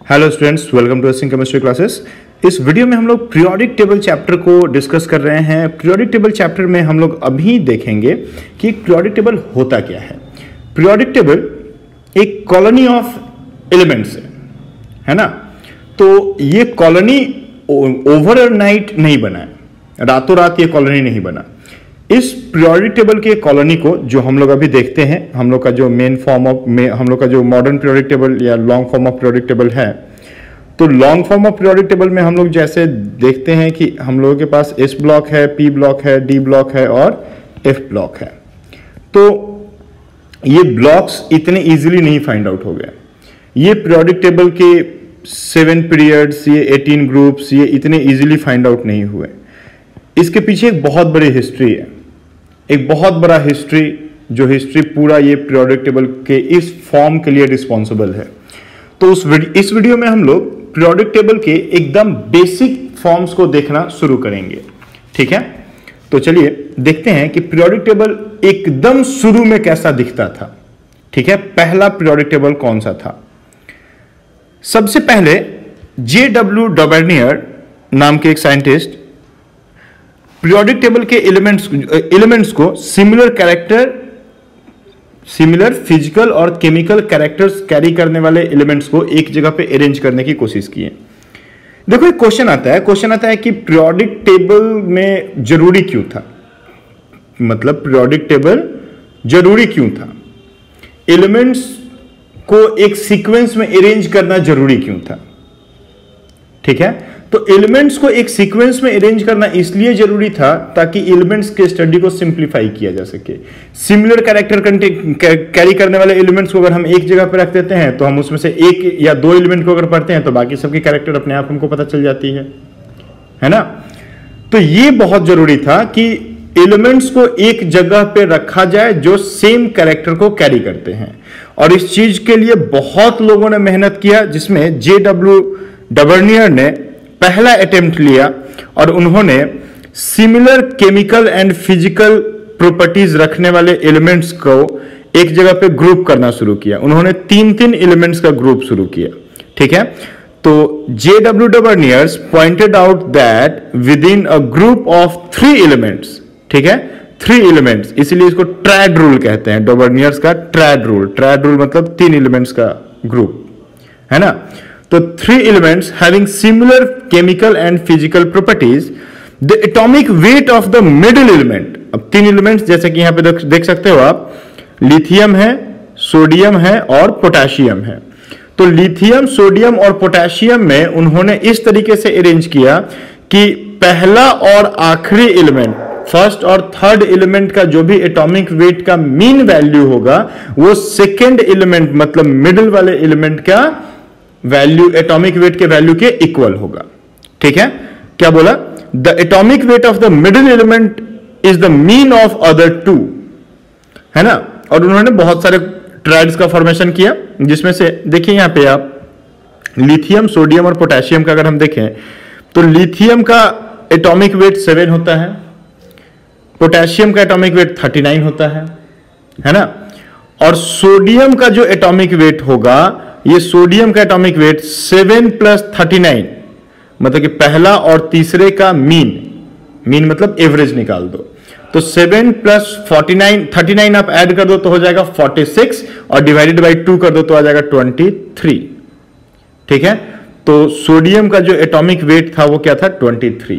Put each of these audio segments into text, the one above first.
Hello students, welcome to acing chemistry classes. इस video में हम लोग पीरियोडिक टेबल चैप्टर को डिस्कस कर रहे हैं। पीरियोडिक टेबल चैप्टर में हम लोग अभी देखेंगे कि पीरियोडिक टेबल होता क्या है। पीरियोडिक टेबल एक कॉलोनी ऑफ एलिमेंट्स है ना। तो ये कॉलोनी ओवरनाइट नहीं बना है, रातों रात ये कॉलोनी नहीं बना। इस पीरियोडिक टेबल के कॉलोनी को जो हम लोग अभी देखते हैं, हम लोग का जो मेन फॉर्म ऑफ हम लोग का जो मॉडर्न पीरियोडिक टेबल या long form of periodic table है, तो long form of periodic table में हम लोग जैसे देखते हैं कि हम लोगों के पास एस ब्लॉक है, पी ब्लॉक है, डी ब्लॉक है और एफ ब्लॉक है। तो ये ब्लॉक्स इतने इजीली नहीं फाइंड आउट हो गए। ये पीरियोडिक टेबल के 7 पीरियड्स, ये 18 ग्रुप्स, ये इतने इजीली फाइंड आउट नहीं हुए। इसके पीछे एक बहुत बड़ी हिस्ट्री है, एक बहुत बड़ा हिस्ट्री, जो हिस्ट्री पूरा ये पीरियोडिक टेबल के इस फॉर्म के लिए रिस्पॉन्सिबल है। तो इस वीडियो में हम लोग पीरियोडिक टेबल के एकदम बेसिक फॉर्म्स को देखना शुरू करेंगे, ठीक है। तो चलिए देखते हैं कि पीरियोडिक टेबल एकदम शुरू में कैसा दिखता था, ठीक है। पहला पीरियोडिक टेबल कौन सा था? सबसे पहले J.W. डॉबर्नियर नाम के एक साइंटिस्ट पीरियोडिक टेबल के एलिमेंट्स को सिमिलर फिजिकल और केमिकल कैरेक्टर्स कैरी करने वाले एलिमेंट्स को एक जगह पे अरेंज करने की कोशिश की है। देखो एक क्वेश्चन आता है कि पीरियोडिक टेबल में जरूरी क्यों था, मतलब पीरियोडिक टेबल जरूरी क्यों था, एलिमेंट्स को एक सीक्वेंस में अरेंज करना जरूरी क्यों था, ठीक है। तो एलिमेंट्स को एक सीक्वेंस में अरेंज करना इसलिए जरूरी था ताकि एलिमेंट्स के स्टडी को सिंप्लीफाई किया जा सके। सिमिलर कैरेक्टर कैरी करने वाले एलिमेंट्स को अगर हम एक जगह पर रख देते हैं तो हम उसमें से एक या दो एलिमेंट को अगर पढ़ते हैं तो बाकी सबके कैरेक्टर अपने आप हमको पता चल जाती है ना। तो ये बहुत जरूरी था कि एलिमेंट्स को एक जगह पे रखा जाए जो सेम कैरेक्टर को कैरी करते हैं, और इस चीज के लिए बहुत लोगों ने मेहनत किया, जिसमें J.W. डॉबर्नियर ने पहला अटेम्प्ट लिया और उन्होंने similar chemical and physical properties रखने वाले एलिमेंट्स को एक जगह पे ग्रुप करना शुरू किया। उन्होंने 3 एलिमेंट्स का ग्रुप शुरू किया, ठीक है। तो J.W. Dobereiner pointed out that within a group of 3 elements, ठीक है, 3 एलिमेंट्स, इसीलिए इसको ट्रायड रूल कहते हैं, डॉबर्नियर्स का ट्रायड रूल। ट्रायड रूल मतलब 3 एलिमेंट्स का ग्रुप, है ना। तो 3 elements having similar chemical and physical properties, the atomic weight of the middle element, अब 3 elements जैसे कि यहां पे देख सकते हो आप, लिथियम है, सोडियम है और पोटेशियम है। तो लिथियम, सोडियम और पोटेशियम में उन्होंने इस तरीके से अरेंज किया कि पहला और आखिरी एलिमेंट, फर्स्ट और थर्ड एलिमेंट का जो भी एटॉमिक वेट का मीन वैल्यू होगा वो सेकेंड एलिमेंट मतलब मिडिल वाले एलिमेंट का वैल्यू, एटॉमिक वेट के वैल्यू के इक्वल होगा, ठीक है। क्या बोला? The atomic weight of the middle element is the mean of other 2, है ना। और उन्होंने बहुत सारे ट्रायड्स का फॉर्मेशन किया, जिसमें से देखिए यहां पे आप लिथियम, सोडियम और पोटेशियम का अगर हम देखें तो लिथियम का एटॉमिक वेट 7 होता है, पोटेशियम का एटॉमिक वेट 39 होता है ना। और सोडियम का जो एटॉमिक वेट होगा, ये सोडियम का एटॉमिक वेट 7 + 39, मतलब कि पहला और तीसरे का मीन मतलब एवरेज निकाल दो। तो 7 + 39 आप ऐड कर दो तो हो जाएगा 46, और डिवाइडेड बाई 2 कर दो तो आ जाएगा 23, ठीक है। तो सोडियम का जो एटॉमिक वेट था वो क्या था? 23।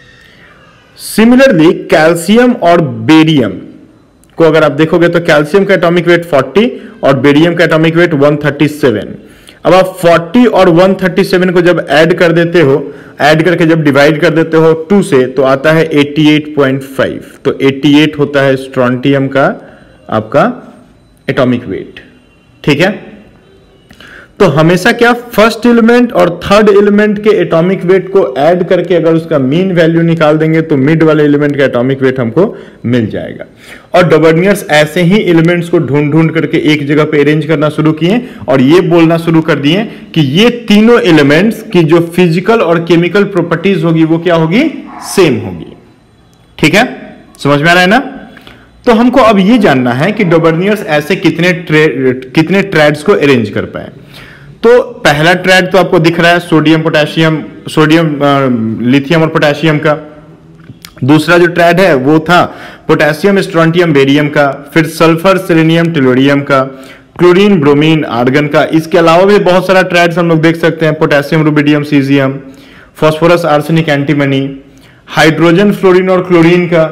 सिमिलरली कैल्शियम और बेरियम को अगर आप देखोगे तो कैल्शियम का एटॉमिक वेट 40 और बेरियम का एटॉमिक वेट 137। अब आप 40 और 137 को जब ऐड कर देते हो, ऐड करके जब डिवाइड कर देते हो 2 से, तो आता है 88.5। तो 88 होता है स्ट्रोंटियम का आपका एटॉमिक वेट, ठीक है। तो हमेशा क्या, फर्स्ट एलिमेंट और थर्ड एलिमेंट के एटॉमिक वेट को ऐड करके अगर उसका मीन वैल्यू निकाल देंगे तो मिड वाले एलिमेंट का एटॉमिक वेट हमको मिल जाएगा। और डॉबर्नियर्स ऐसे ही एलिमेंट्स को ढूंढ करके एक जगह पे अरेंज करना शुरू किए और ये बोलना शुरू कर दिए कि ये तीनों एलिमेंट्स की जो फिजिकल और केमिकल प्रॉपर्टीज होगी वो क्या होगी? सेम होगी, ठीक है। समझ में आ रहा है ना। तो हमको अब ये जानना है कि डॉबर्नियर्स ऐसे कितने ट्रायड्स को अरेंज कर पाए। तो पहला ट्रैड तो आपको दिख रहा है, सोडियम पोटेशियम, सोडियम लिथियम और पोटेशियम का। दूसरा जो ट्रैड है वो था पोटेशियम स्ट्रोंटियम बेरियम का, फिर सल्फर सेलेनियम टेलोरियम का, क्लोरीन ब्रोमीन आर्गन का। इसके अलावा भी बहुत सारा ट्रैड्स हम लोग देख सकते हैं, potassium rubidium caesium, phosphorus arsenic antimony, hydrogen fluorine और क्लोरीन का,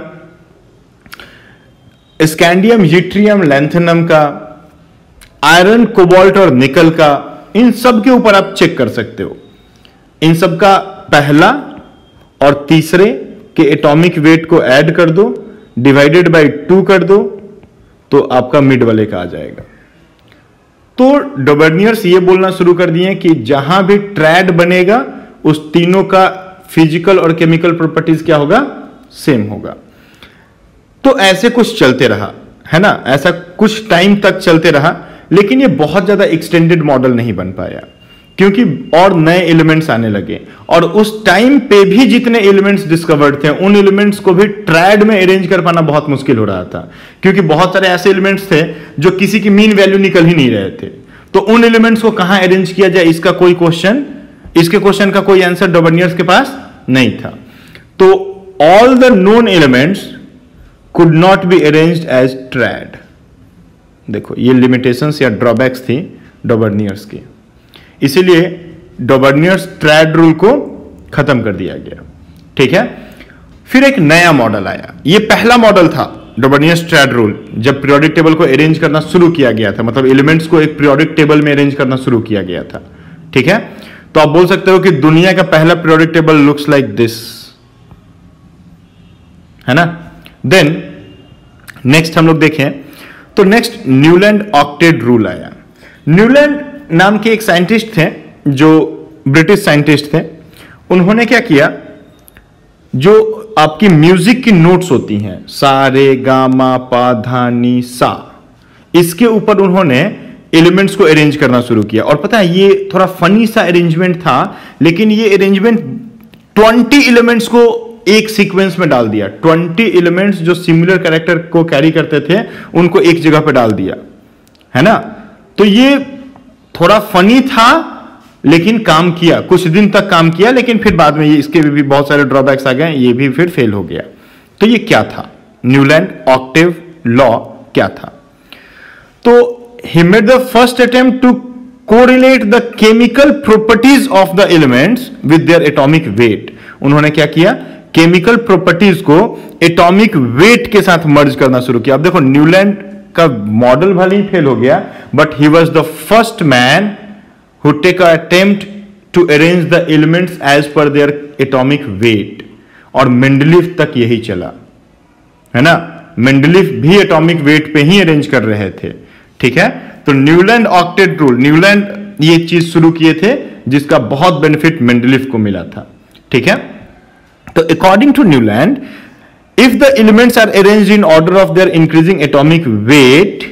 स्कैंडियम यूट्रियम लैंथेनम का, आयरन कोबाल्ट और निकल का। इन सब के ऊपर आप चेक कर सकते हो। इन सब का पहला और तीसरे के एटॉमिक वेट को ऐड कर दो, डिवाइडेड बाय 2 कर दो, तो आपका मिड वाले का आ जाएगा। तो डोबर्नियर्स ये बोलना शुरू कर दिए कि जहां भी ट्रैड बनेगा उस तीनों का फिजिकल और केमिकल प्रॉपर्टीज क्या होगा, सेम होगा। तो ऐसे कुछ चलते रहा, है ना, ऐसा कुछ टाइम तक चलते रहा, लेकिन ये बहुत ज्यादा एक्सटेंडेड मॉडल नहीं बन पाया क्योंकि और नए एलिमेंट्स आने लगे। और उस टाइम पे भी जितने एलिमेंट्स डिस्कवर्ड थे उन एलिमेंट्स को भी ट्रैड में अरेंज कर पाना बहुत मुश्किल हो रहा था, क्योंकि बहुत सारे ऐसे एलिमेंट्स थे जो किसी की मीन वैल्यू निकल ही नहीं रहे थे। तो उन एलिमेंट्स को कहां अरेंज किया जाए, इसका कोई क्वेश्चन, इसके क्वेश्चन का कोई आंसर डोबर्नियर्स के पास नहीं था। तो all the known elements could not be arranged as triad. देखो ये लिमिटेशंस या ड्रॉबैक्स थी डोबर्नियर्स की, इसीलिए डोबर्नियर्स ट्रैड रूल को खत्म कर दिया गया। ठीक है, फिर एक नया मॉडल आया। ये पहला मॉडल था डोबर्नियर्स ट्रैड रूल, जब पीरियोडिक टेबल को अरेंज करना शुरू किया गया था, मतलब एलिमेंट्स को एक पीरियोडिक टेबल में अरेंज करना शुरू किया गया था। ठीक है, तो आप बोल सकते हो कि दुनिया का पहला periodic table looks like this, है ना। देन नेक्स्ट हम लोग देखें तो नेक्स्ट न्यूलैंड ऑक्टेट रूल आया। न्यूलैंड नाम के एक साइंटिस्ट थे जो ब्रिटिश साइंटिस्ट थे। उन्होंने क्या किया, जो आपकी म्यूजिक की नोट्स होती हैं सा रे गा मा पा धा नी सा, इसके ऊपर उन्होंने एलिमेंट्स को अरेंज करना शुरू किया। और पता है ये थोड़ा फनी सा अरेंजमेंट था, लेकिन ये अरेंजमेंट 20 एलिमेंट्स को एक सीक्वेंस में डाल दिया। 20 एलिमेंट्स जो सिमिलर कैरेक्टर को कैरी करते थे उनको एक जगह पे डाल दिया, है ना। तो ये थोड़ा फनी था लेकिन काम किया, कुछ दिन तक काम किया, लेकिन फिर बाद में ये इसके भी बहुत सारे ड्रॉबैक्स आ गए, ये भी फिर फेल हो गया। तो ये क्या था, न्यूलैंड ऑक्टेव लॉ क्या था? तो he made the first attempt to correlate the chemical properties of the elements with their atomic weight। उन्होंने क्या किया, केमिकल प्रॉपर्टीज को एटॉमिक वेट के साथ मर्ज करना शुरू किया। अब देखो न्यूलैंड का मॉडल भले ही फेल हो गया, but he was the first man who take a attempt to arrange the elements as per their atomic weight. और मेंडलीफ तक यही चला, है ना। मेंडलीफ भी एटॉमिक वेट पे ही अरेंज कर रहे थे। ठीक है, तो न्यूलैंड ऑक्टेट रूल, न्यूलैंड ये चीज शुरू किए थे जिसका बहुत बेनिफिट मेंडलीफ को मिला था। ठीक है, तो according to Newland, if the elements are arranged in order of their increasing atomic weight,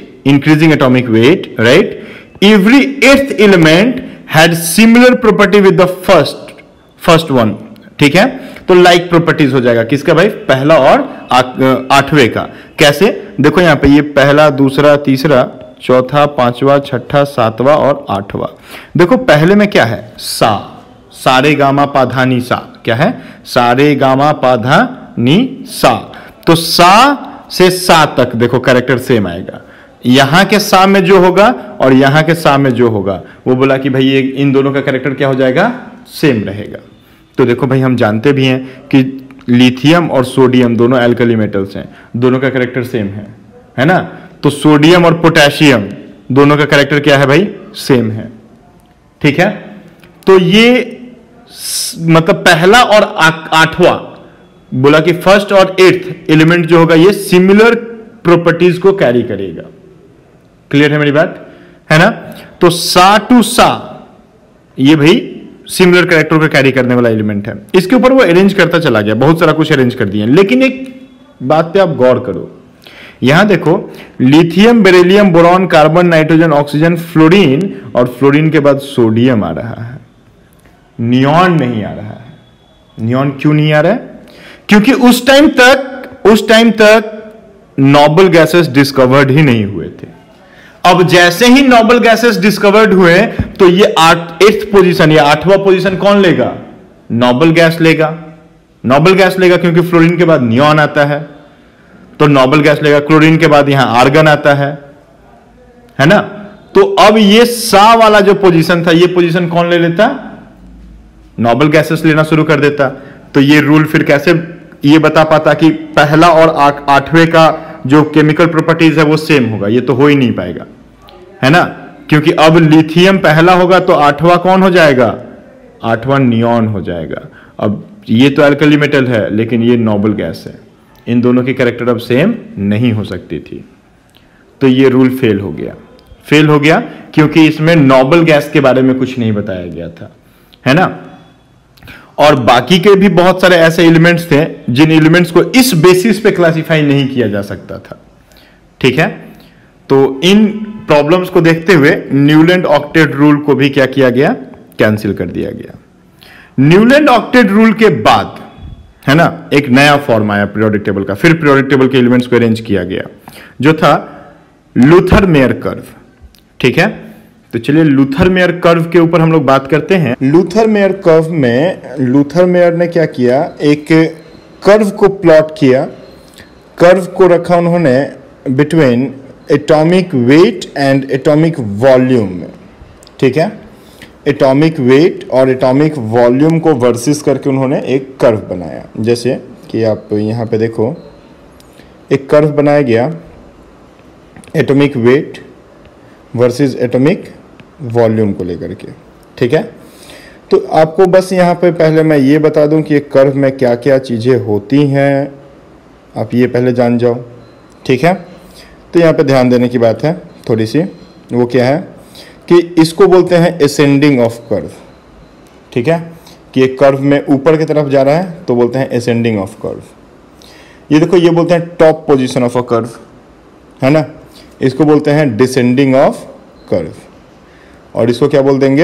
right, every 8th element had similar property with the first one। ठीक है, तो लाइक प्रॉपर्टीज हो जाएगा किसका भाई, पहला और 8वें का। कैसे, देखो यहां पे ये पहला, दूसरा, तीसरा, चौथा, पांचवा, छठा, सातवां और 8वां। देखो पहले में क्या है, सा, सारे गामा पाधा नी सा, क्या है, सारे गामा पाधा नी सा। तो सा से सा तक देखो कैरेक्टर सेम आएगा। यहां के सा में जो होगा और यहां के सा में जो होगा, वो बोला कि भाई ये इन दोनों का कैरेक्टर क्या हो जाएगा, सेम रहेगा। तो देखो भाई हम जानते भी हैं कि लिथियम और सोडियम दोनों एल्कली मेटल्स हैं, दोनों का कैरेक्टर सेम है ना। तो सोडियम और पोटेशियम दोनों का कैरेक्टर क्या है भाई, सेम है। ठीक है, तो ये मतलब पहला और 8वां बोला कि फर्स्ट और 8th एलिमेंट जो होगा ये सिमिलर प्रॉपर्टीज को कैरी करेगा। क्लियर है मेरी बात, है ना। तो सा टू सा ये भाई सिमिलर कैरेक्टर को कैरी करने वाला एलिमेंट है। इसके ऊपर वो अरेंज करता चला गया, बहुत सारा कुछ अरेंज कर दिया। लेकिन एक बात पे आप गौर करो, यहां देखो lithium, beryllium, boron, carbon, nitrogen, oxygen, fluorine, और फ्लोरीन के बाद सोडियम आ रहा है, नियॉन नहीं आ रहा है। नियॉन क्यों नहीं आ रहा है, क्योंकि उस टाइम तक नोबल गैसेस डिस्कवर्ड ही नहीं हुए थे। अब जैसे ही नोबल गैसेस डिस्कवर्ड हुए तो ये 8th पोजीशन या 8वां पोजीशन कौन लेगा? नोबल गैस लेगा। नोबल गैस लेगा क्योंकि फ्लोरीन के बाद नियॉन आता है, तो नोबल गैस लेगा। क्लोरीन के बाद यहां आर्गन आता है ना? तो अब ये सा वाला जो पोजीशन था, ये पोजीशन कौन ले लेता? नोबल गैसेस लेना शुरू कर देता। तो ये रूल फिर कैसे ये बता पाता कि पहला और 8वें का जो केमिकल प्रॉपर्टीज है वो सेम होगा? ये तो हो ही नहीं पाएगा, है ना? क्योंकि अब लिथियम पहला होगा तो 8वां कौन हो जाएगा? 8वां नियॉन हो जाएगा। अब ये तो अल्कली मेटल है लेकिन ये नोबल गैस है, इन दोनों की कैरेक्टर अब सेम नहीं हो सकती थी। तो ये रूल फेल हो गया क्योंकि इसमें नोबल गैस के बारे में कुछ नहीं बताया गया था, है ना? और बाकी के भी बहुत सारे ऐसे एलिमेंट्स थे जिन एलिमेंट्स को इस बेसिस पे क्लासिफाई नहीं किया जा सकता था, ठीक है? तो इन प्रॉब्लम्स को देखते हुए न्यूलैंड ऑक्टेट रूल को भी क्या किया गया? कैंसिल कर दिया गया। न्यूलैंड ऑक्टेट रूल के बाद, है ना, एक नया फॉर्म आया पीरियोडिक टेबल का। फिर पीरियोडिक टेबल के एलिमेंट्स को अरेंज किया गया जो था लूथर मेयर कर्व, ठीक है? तो चलिए लूथर मेयर कर्व के ऊपर हम लोग बात करते हैं। लूथर मेयर कर्व में लूथर मेयर ने क्या किया? एक कर्व को प्लॉट किया। कर्व को रखा उन्होंने between atomic weight and atomic volume में, ठीक है? एटॉमिक वेट और एटॉमिक वॉल्यूम को वर्सेस करके उन्होंने एक कर्व बनाया। जैसे कि आप यहाँ पे देखो, एक कर्व बनाया गया atomic weight versus atomic volume को लेकर के, ठीक है? तो आपको बस यहाँ पे पहले मैं ये बता दूं कि एक कर्व में क्या क्या चीज़ें होती हैं, आप ये पहले जान जाओ, ठीक है? तो यहाँ पे ध्यान देने की बात है थोड़ी सी, वो क्या है कि इसको बोलते हैं असेंडिंग ऑफ कर्व, ठीक है? कि एक कर्व में ऊपर की तरफ जा रहा है तो बोलते हैं असेंडिंग ऑफ कर्व। ये देखो, ये बोलते हैं top position of a curve, है ना? इसको बोलते हैं डिसेंडिंग ऑफ कर्व, और इसको क्या बोल देंगे?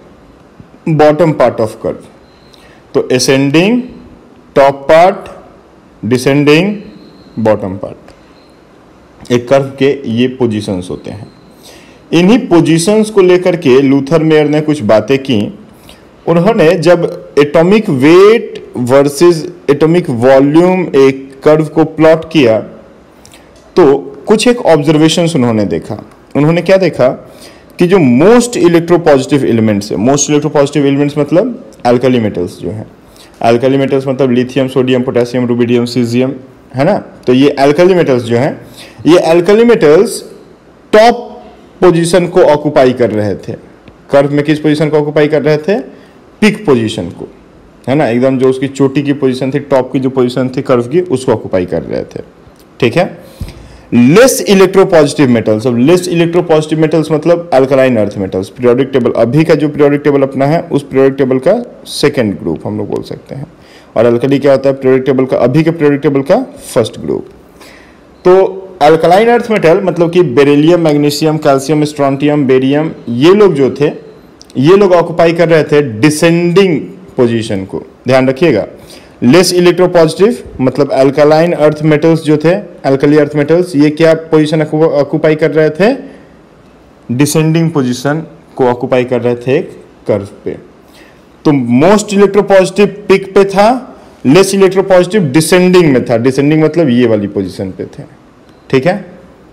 Bottom part of curve. तो ascending, top part, descending, bottom part, एक कर्व के ये पोजीशंस होते हैं। इन्हीं पोजीशंस को लेकर के लूथर मेयर ने कुछ बातें की। उन्होंने जब atomic weight versus atomic volume एक कर्व को प्लॉट किया तो कुछ एक ऑब्जर्वेशंस उन्होंने देखा। उन्होंने क्या देखा कि जो मोस्ट इलेक्ट्रोपॉजिटिव एलिमेंट्स है, मोस्ट इलेक्ट्रोपॉजिटिव एलिमेंट्स मतलब अल्कली मेटल्स जो हैं, अल्कली मेटल्स मतलब lithium, sodium, potassium, rubidium, caesium, है ना? तो ये अल्कली मेटल्स जो हैं, ये अल्कली मेटल्स टॉप पोजीशन को ऑक्युपाई कर रहे थे। कर्व में किस पोजीशन को ऑक्युपाई कर रहे थे? पिक पोजीशन को, है ना? एकदम जो उसकी चोटी की पोजीशन थी, टॉप की जो पोजीशन थी कर्व की, उसको ऑक्युपाई कर रहे थे, ठीक है? लेस इलेक्ट्रोपॉजिटिव मेटल्स, अब लेस इलेक्ट्रोपॉजिटिव मेटल्स मतलब alkaline earth metals. Periodic table अभी का जो पीरियोडिक टेबल अपना है, उस पीरियोडिक टेबल का सेकंड ग्रुप हम लोग बोल सकते हैं। और अल्कली क्या होता है? पीरियोडिक टेबल का, अभी के पीरियोडिक टेबल का फर्स्ट ग्रुप। तो अल्कलाइन अर्थ मेटल मतलब कि beryllium, magnesium, calcium, strontium, barium, ये लोग जो थे, ये लोग ऑक्युपाई कर रहे थे डिसेंडिंग पोजीशन को। ध्यान रखिएगा, लेस इलेक्ट्रोपॉजिटिव मतलब अल्कलाइन अर्थ मेटल्स जो थे, अल्कली अर्थ मेटल्स, ये क्या पोजीशन ऑक्युपाई कर रहे थे? डिसेंडिंग पोजीशन को ऑक्युपाई कर रहे थे एक कर्व पे। तो मोस्ट इलेक्ट्रोपॉजिटिव पिक पे था, लेस इलेक्ट्रोपॉजिटिव डिसेंडिंग में था। डिसेंडिंग मतलब ये वाली पोजीशन पे थे, ठीक है?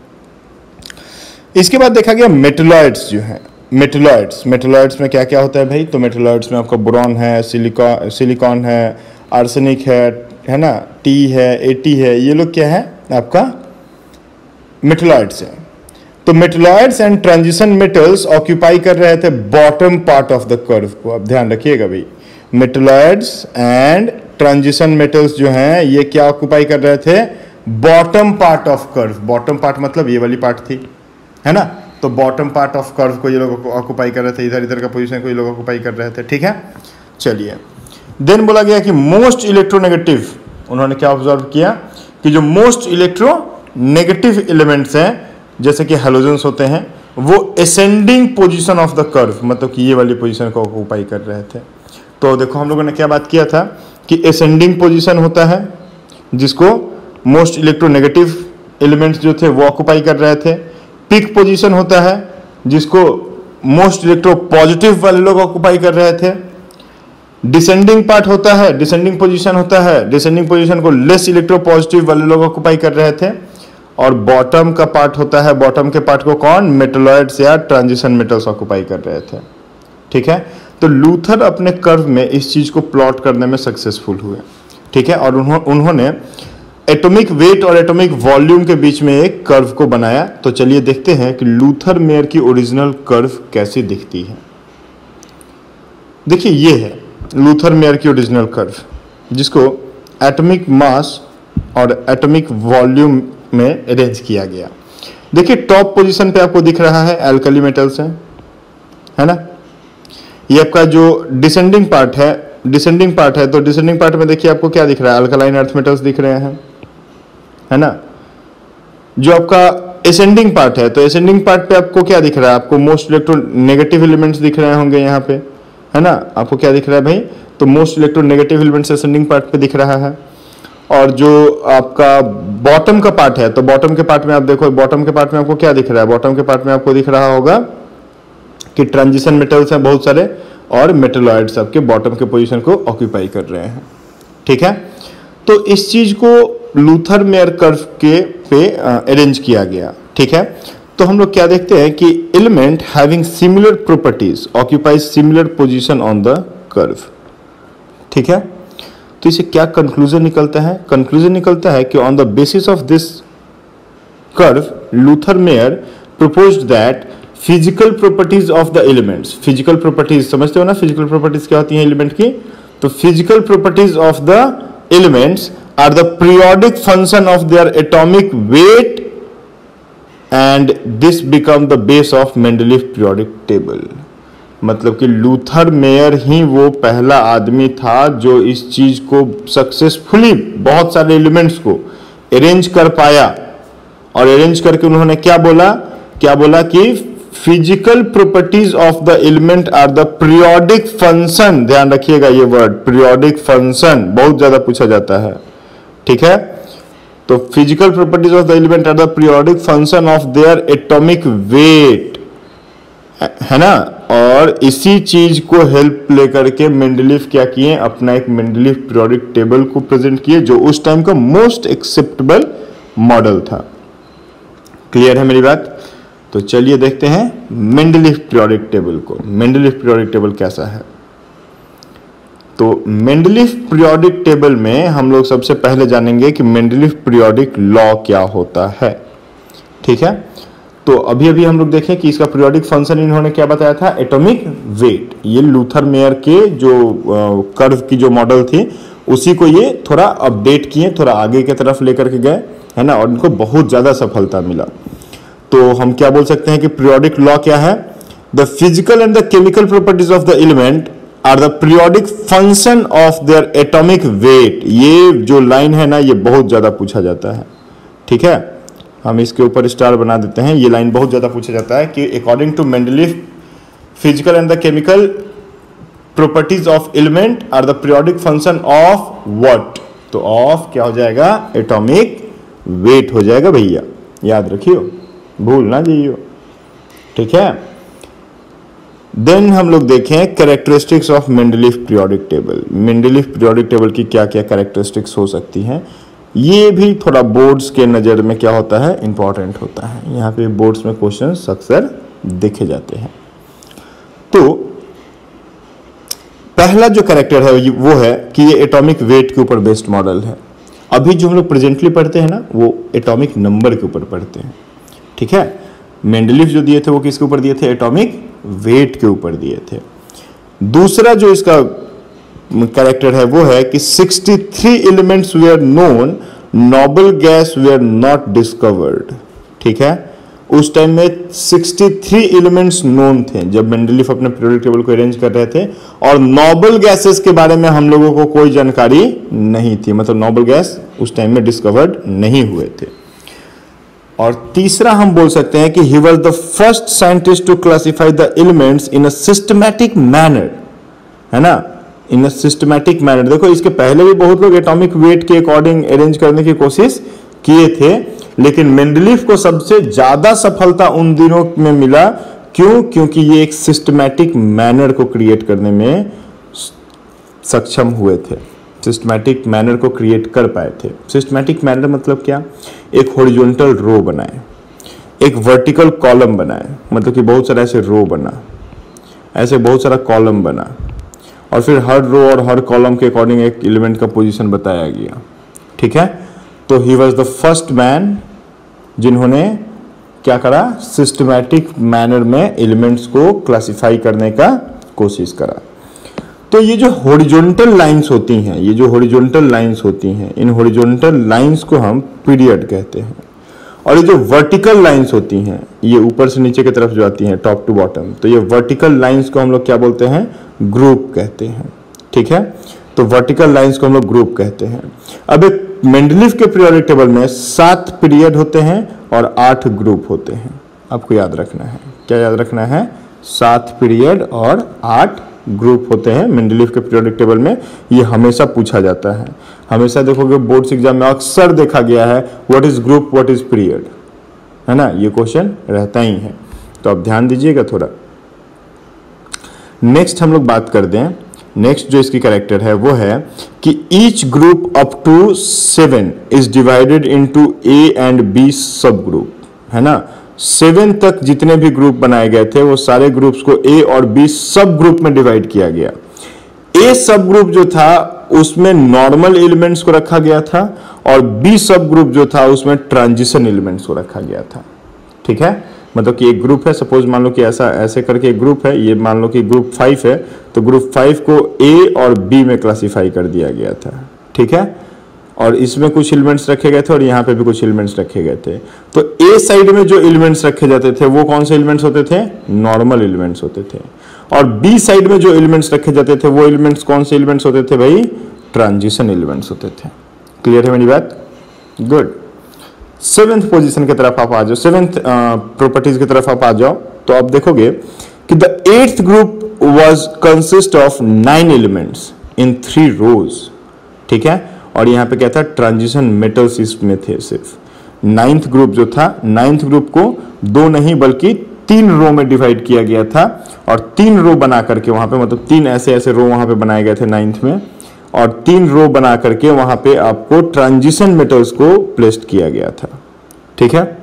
इसके बाद देखा गया मेटलॉइड्स जो है, मेटलॉइड्स में क्या क्या होता है भाई? तो मेटलॉइड्स में आपका बोरॉन है, सिलिकॉन है, आर्सेनिक है ना, टी है, एटी है, ये लोग क्या है? आपका मेटलॉइड्स है। तो metalloids and transition metals occupy कर रहे थे bottom part of the curve को। अब ध्यान रखिएगा भाई, मेटलॉइड्स एंड ट्रांजिशन मेटल्स जो हैं ये क्या ऑक्यूपाई कर रहे थे? Bottom part of curve. Bottom part मतलब ये वाली पार्ट थी, है ना? तो बॉटम पार्ट ऑफ कर्व को ये लोग ऑक्यूपाई कर रहे थे, इधर इधर का पोजीशन को ये लोग ऑक्यूपाई कर रहे थे, ठीक है? चलिए, देन बोला गया कि मोस्ट इलेक्ट्रोनेगेटिव, उन्होंने क्या ऑब्जर्व किया कि जो मोस्ट इलेक्ट्रोनेगेटिव एलिमेंट्स हैं जैसे कि हैलोजेंस होते हैं, वो ascending position of the curve मतलब कि ये वाली पोजीशन को ऑक्यूपाई कर रहे थे। तो देखो हम लोगों ने क्या बात किया था कि असेंडिंग पोजीशन होता है जिसको मोस्ट इलेक्ट्रोनेगेटिव एलिमेंट्स जो थे वो ऑक्यूपाई कर रहे थे। पिक पोजीशन होता है जिसको मोस्ट इलेक्ट्रोपॉजिटिव वाले लोग ऑक्युपाई कर रहे थे। डिसेंडिंग पार्ट होता है, डिसेंडिंग पोजीशन होता है, डिसेंडिंग पोजीशन को लेस इलेक्ट्रोपॉजिटिव वाले लोग ऑक्युपाई कर रहे थे। और बॉटम का पार्ट होता है, बॉटम के पार्ट को कौन, मेटलॉइड्स या ट्रांजिशन मेटल्स ऑक्युपाई कर रहे थे। ठीक है, तो लूथर अपने कर्व में इस चीज को प्लॉट करने में सक्सेसफुल हुए। ठीक है, और उन्होंने एटॉमिक वेट और एटॉमिक वॉल्यूम के बीच में एक कर्व को बनाया। तो चलिए देखते हैं कि लूथर मेयर की ओरिजिनल कर्व कैसी दिखती है। देखिए ये है लूथर मेयर की ओरिजिनल कर्व, जिसको एटॉमिक मास और एटॉमिक वॉल्यूम में अरेंज किया गया। देखिए टॉप पोजीशन पे आपको दिख रहा है एल्कली मेटल्स है ना। ये आपका जो डिसेंडिंग पार्ट है, तो डिसेंडिंग पार्ट में देखिए आपको क्या दिख रहा है, अल्कलाइन अर्थ मेटल्स दिख रहे हैं, है ना। जो आपका एसेंडिंग पार्ट है, तो एसेंडिंग पार्ट पे आपको क्या दिख रहा है, आपको मोस्ट इलेक्ट्रोनेगेटिव एलिमेंट्स दिख रहे होंगे यहाँ पे, है ना। आपको क्या दिख रहा है भाई, तो most electronegative elements ascending part पे दिख रहा है। और जो आपका बॉटम का पार्ट है, तो बॉटम के पार्ट में आप देखो, बॉटम के पार्ट में आपको क्या दिख रहा है, बॉटम के पार्ट में आपको दिख रहा होगा कि ट्रांजिशन मेटल्स हैं बहुत सारे, और मेटलॉइड्स आपके बॉटम के पोजीशन को ऑक्यूपाई कर रहे हैं। ठीक है, तो इस चीज को लूथर मेयर कर्व के पे अरेंज किया गया। ठीक है, तो हम लोग क्या देखते हैं कि element having similar properties occupy similar position on the curve. ठीक है, तो इसे क्या कंक्लूजन निकलता है, कंक्लूजन निकलता है कि on the basis of this curve Lothar Meyer proposed that physical properties of the elements, physical properties समझते हो ना, फिजिकल प्रॉपर्टीज क्या होती हैं एलिमेंट की, तो physical properties of the elements are the periodic function of their atomic weight and this become the base of Mendeleev periodic table. मतलब कि लूथर मेयर ही वो पहला आदमी था जो इस चीज को सक्सेसफुली बहुत सारे एलिमेंट्स को अरेंज कर पाया। और अरेंज करके उन्होंने क्या बोला कि physical properties of the element are the periodic function. ध्यान रखिएगा ये वर्ड पीरियोडिक फंक्शन बहुत ज्यादा पूछा जाता है। ठीक है, तो physical properties of the element are the periodic function of their atomic weight, है ना। और इसी चीज को हेल्प लेकर के मेंडलीफ क्या किए, अपना एक मेंडलीफ पीरियोडिक टेबल को प्रेजेंट किए, जो उस टाइम का मोस्ट एक्सेप्टेबल मॉडल था। क्लियर है मेरी बात। तो चलिए देखते हैं मेंडलीफ पीरियोडिक टेबल को। मेंडलीफ पीरियोडिक टेबल कैसा है, तो मेंडलीफ पीरियोडिक टेबल में हम लोग सबसे पहले जानेंगे कि मेंडलीफ पीरियोडिक लॉ क्या होता है। ठीक है, तो अभी अभी हम लोग देखें कि इसका पीरियोडिक फंक्शन इन्होंने क्या बताया था, एटॉमिक वेट। ये लूथर मेयर के जो कर्व की जो मॉडल थी उसी को ये थोड़ा अपडेट किए, थोड़ा आगे की तरफ लेकर के गए, है ना, और इनको बहुत ज्यादा सफलता मिला। तो हम क्या बोल सकते हैं कि पीरियोडिक लॉ क्या है, the physical and the chemical properties of the element are the periodic function of their atomic weight. ये जो लाइन है ना, ये बहुत ज्यादा पूछा जाता है। ठीक है, हम इसके ऊपर स्टार बना देते हैं। ये लाइन बहुत ज्यादा पूछा जाता है कि according to Mendeleev physical and the chemical properties of element are the periodic function of what, तो ऑफ क्या हो जाएगा, एटॉमिक वेट हो जाएगा भैया, याद रखियो, भूल ना जाइयो। ठीक है, देन हम लोग देखें characteristics of Mendeleev periodic table. Mendeleev periodic table की क्या क्या कैरेक्टरिस्टिक्स हो सकती हैं, ये भी थोड़ा बोर्ड्स के नज़र में क्या होता है, इंपॉर्टेंट होता है। यहाँ पे बोर्ड्स में क्वेश्चंस अक्सर देखे जाते हैं। तो पहला जो कैरेक्टर है वो है कि ये एटॉमिक वेट के ऊपर बेस्ड मॉडल है। अभी जो हम लोग प्रेजेंटली पढ़ते हैं ना, वो एटॉमिक नंबर के ऊपर पढ़ते हैं। ठीक है, मेंडलीफ जो दिए थे वो किसके ऊपर दिए थे, एटॉमिक वेट के ऊपर दिए थे। दूसरा जो इसका कैरेक्टर है वो है कि 63 elements were known, noble gas were not discovered. ठीक है, उस टाइम में 63 एलिमेंट्स नोन थे जब मेंडलीफ अपने पीरियोडिक टेबल को अरेंज कर रहे थे, और नोबल गैसेस के बारे में हम लोगों को कोई जानकारी नहीं थी, मतलब नोबल गैस उस टाइम में डिस्कवर्ड नहीं हुए थे। और तीसरा हम बोल सकते हैं कि he was the first scientist to classify the elements in a systematic manner, है ना, इन अ सिस्टमैटिक मैनर। देखो इसके पहले भी बहुत लोग एटॉमिक वेट के अकॉर्डिंग अरेंज करने की कोशिश किए थे, लेकिन मेंडलीफ को सबसे ज्यादा सफलता उन दिनों में मिला। क्यों? क्योंकि ये एक सिस्टमैटिक मैनर को क्रिएट करने में सक्षम हुए थे, सिस्टमैटिक मैनर को क्रिएट कर पाए थे। सिस्टमैटिक मैनर मतलब क्या? एक हॉरिजॉन्टल रो बनाए, एक वर्टिकल कॉलम बनाए, मतलब कि बहुत सारा ऐसे रो बना, ऐसे बहुत सारा कॉलम बना, और फिर हर रो और हर कॉलम के अकॉर्डिंग एक एलिमेंट का पोजीशन बताया गया। ठीक है, तो he was the first man जिन्होंने क्या करा? सिस्टमैटिक मैनर में एलिमेंट्स को क्लासिफाई करने का कोशिश करा। तो ये जो हॉरिजॉन्टल लाइंस होती हैं, ये जो हॉरिजॉन्टल लाइंस होती हैं, इन हॉरिजॉन्टल लाइंस को हम पीरियड कहते हैं। और ये जो वर्टिकल लाइंस होती हैं, ये ऊपर से नीचे की तरफ जो आती हैं, टॉप टू बॉटम, तो ये वर्टिकल लाइंस को हम लोग क्या बोलते हैं? ग्रुप कहते हैं। ठीक है, तो वर्टिकल लाइंस को हम लोग ग्रुप कहते हैं। अब एक मेंडलीफ के पीरियोडिक टेबल में 7 पीरियड होते हैं और 8 ग्रुप होते हैं। आपको याद रखना है, क्या याद रखना है? 7 पीरियड और 8 ग्रुप होते हैं मेंडलीफ के पीरियोडिक टेबल में। ये हमेशा पूछा जाता है, हमेशा देखोगे बोर्ड्स एग्जाम में अक्सर देखा गया है what is group, what is period, है ना, ये क्वेश्चन रहता ही है। तो आप ध्यान दीजिएगा थोड़ा। नेक्स्ट हम लोग बात कर दें, नेक्स्ट जो इसकी कैरेक्टर है वो है कि each group up to 7 is divided into A and B sub group, है ना। 7 तक जितने भी ग्रुप बनाए गए थे वो सारे ग्रुप्स को ए और बी सब ग्रुप में डिवाइड किया गया। ए सब ग्रुप जो था उसमें नॉर्मल एलिमेंट्स को रखा गया था और बी सब ग्रुप जो था उसमें ट्रांजिशन एलिमेंट्स को रखा गया था। ठीक है, मतलब कि एक ग्रुप है, सपोज मान लो कि ऐसा ऐसे करके एक ग्रुप है, ये मान लो कि ग्रुप 5 है, तो ग्रुप 5 को ए और बी में क्लासिफाई कर दिया गया था। ठीक है, और इसमें कुछ एलिमेंट्स रखे गए थे और यहाँ पे भी कुछ एलिमेंट्स रखे गए थे। तो ए साइड में जो एलिमेंट्स रखे जाते थे वो कौन से एलिमेंट्स होते थे? नॉर्मल एलिमेंट्स होते थे। और बी साइड में जो एलिमेंट्स रखे जाते थे वो एलिमेंट्स कौन से एलिमेंट्स होते थे भाई? ट्रांजिशन एलिमेंट्स होते थे। क्लियर है मेरी बात? गुड। 7th पोजीशन की तरफ आप आ जाओ, 7th प्रॉपर्टीज की तरफ आप आ जाओ, तो आप देखोगे कि the 8th group was consist of 9 elements in 3 rows. ठीक है, और यहाँ पे क्या था? ट्रांजिशन मेटल्स इसमें थे सिर्फ। 9th ग्रुप जो था, 9th ग्रुप को 2 नहीं बल्कि 3 रो में डिवाइड किया गया था, और 3 रो बना करके वहां पे, मतलब 3 ऐसे ऐसे रो वहां पे बनाए गए थे 9th में, और 3 रो बना करके वहां पे आपको ट्रांजिशन मेटल्स को प्लेस्ड किया गया था। ठीक है,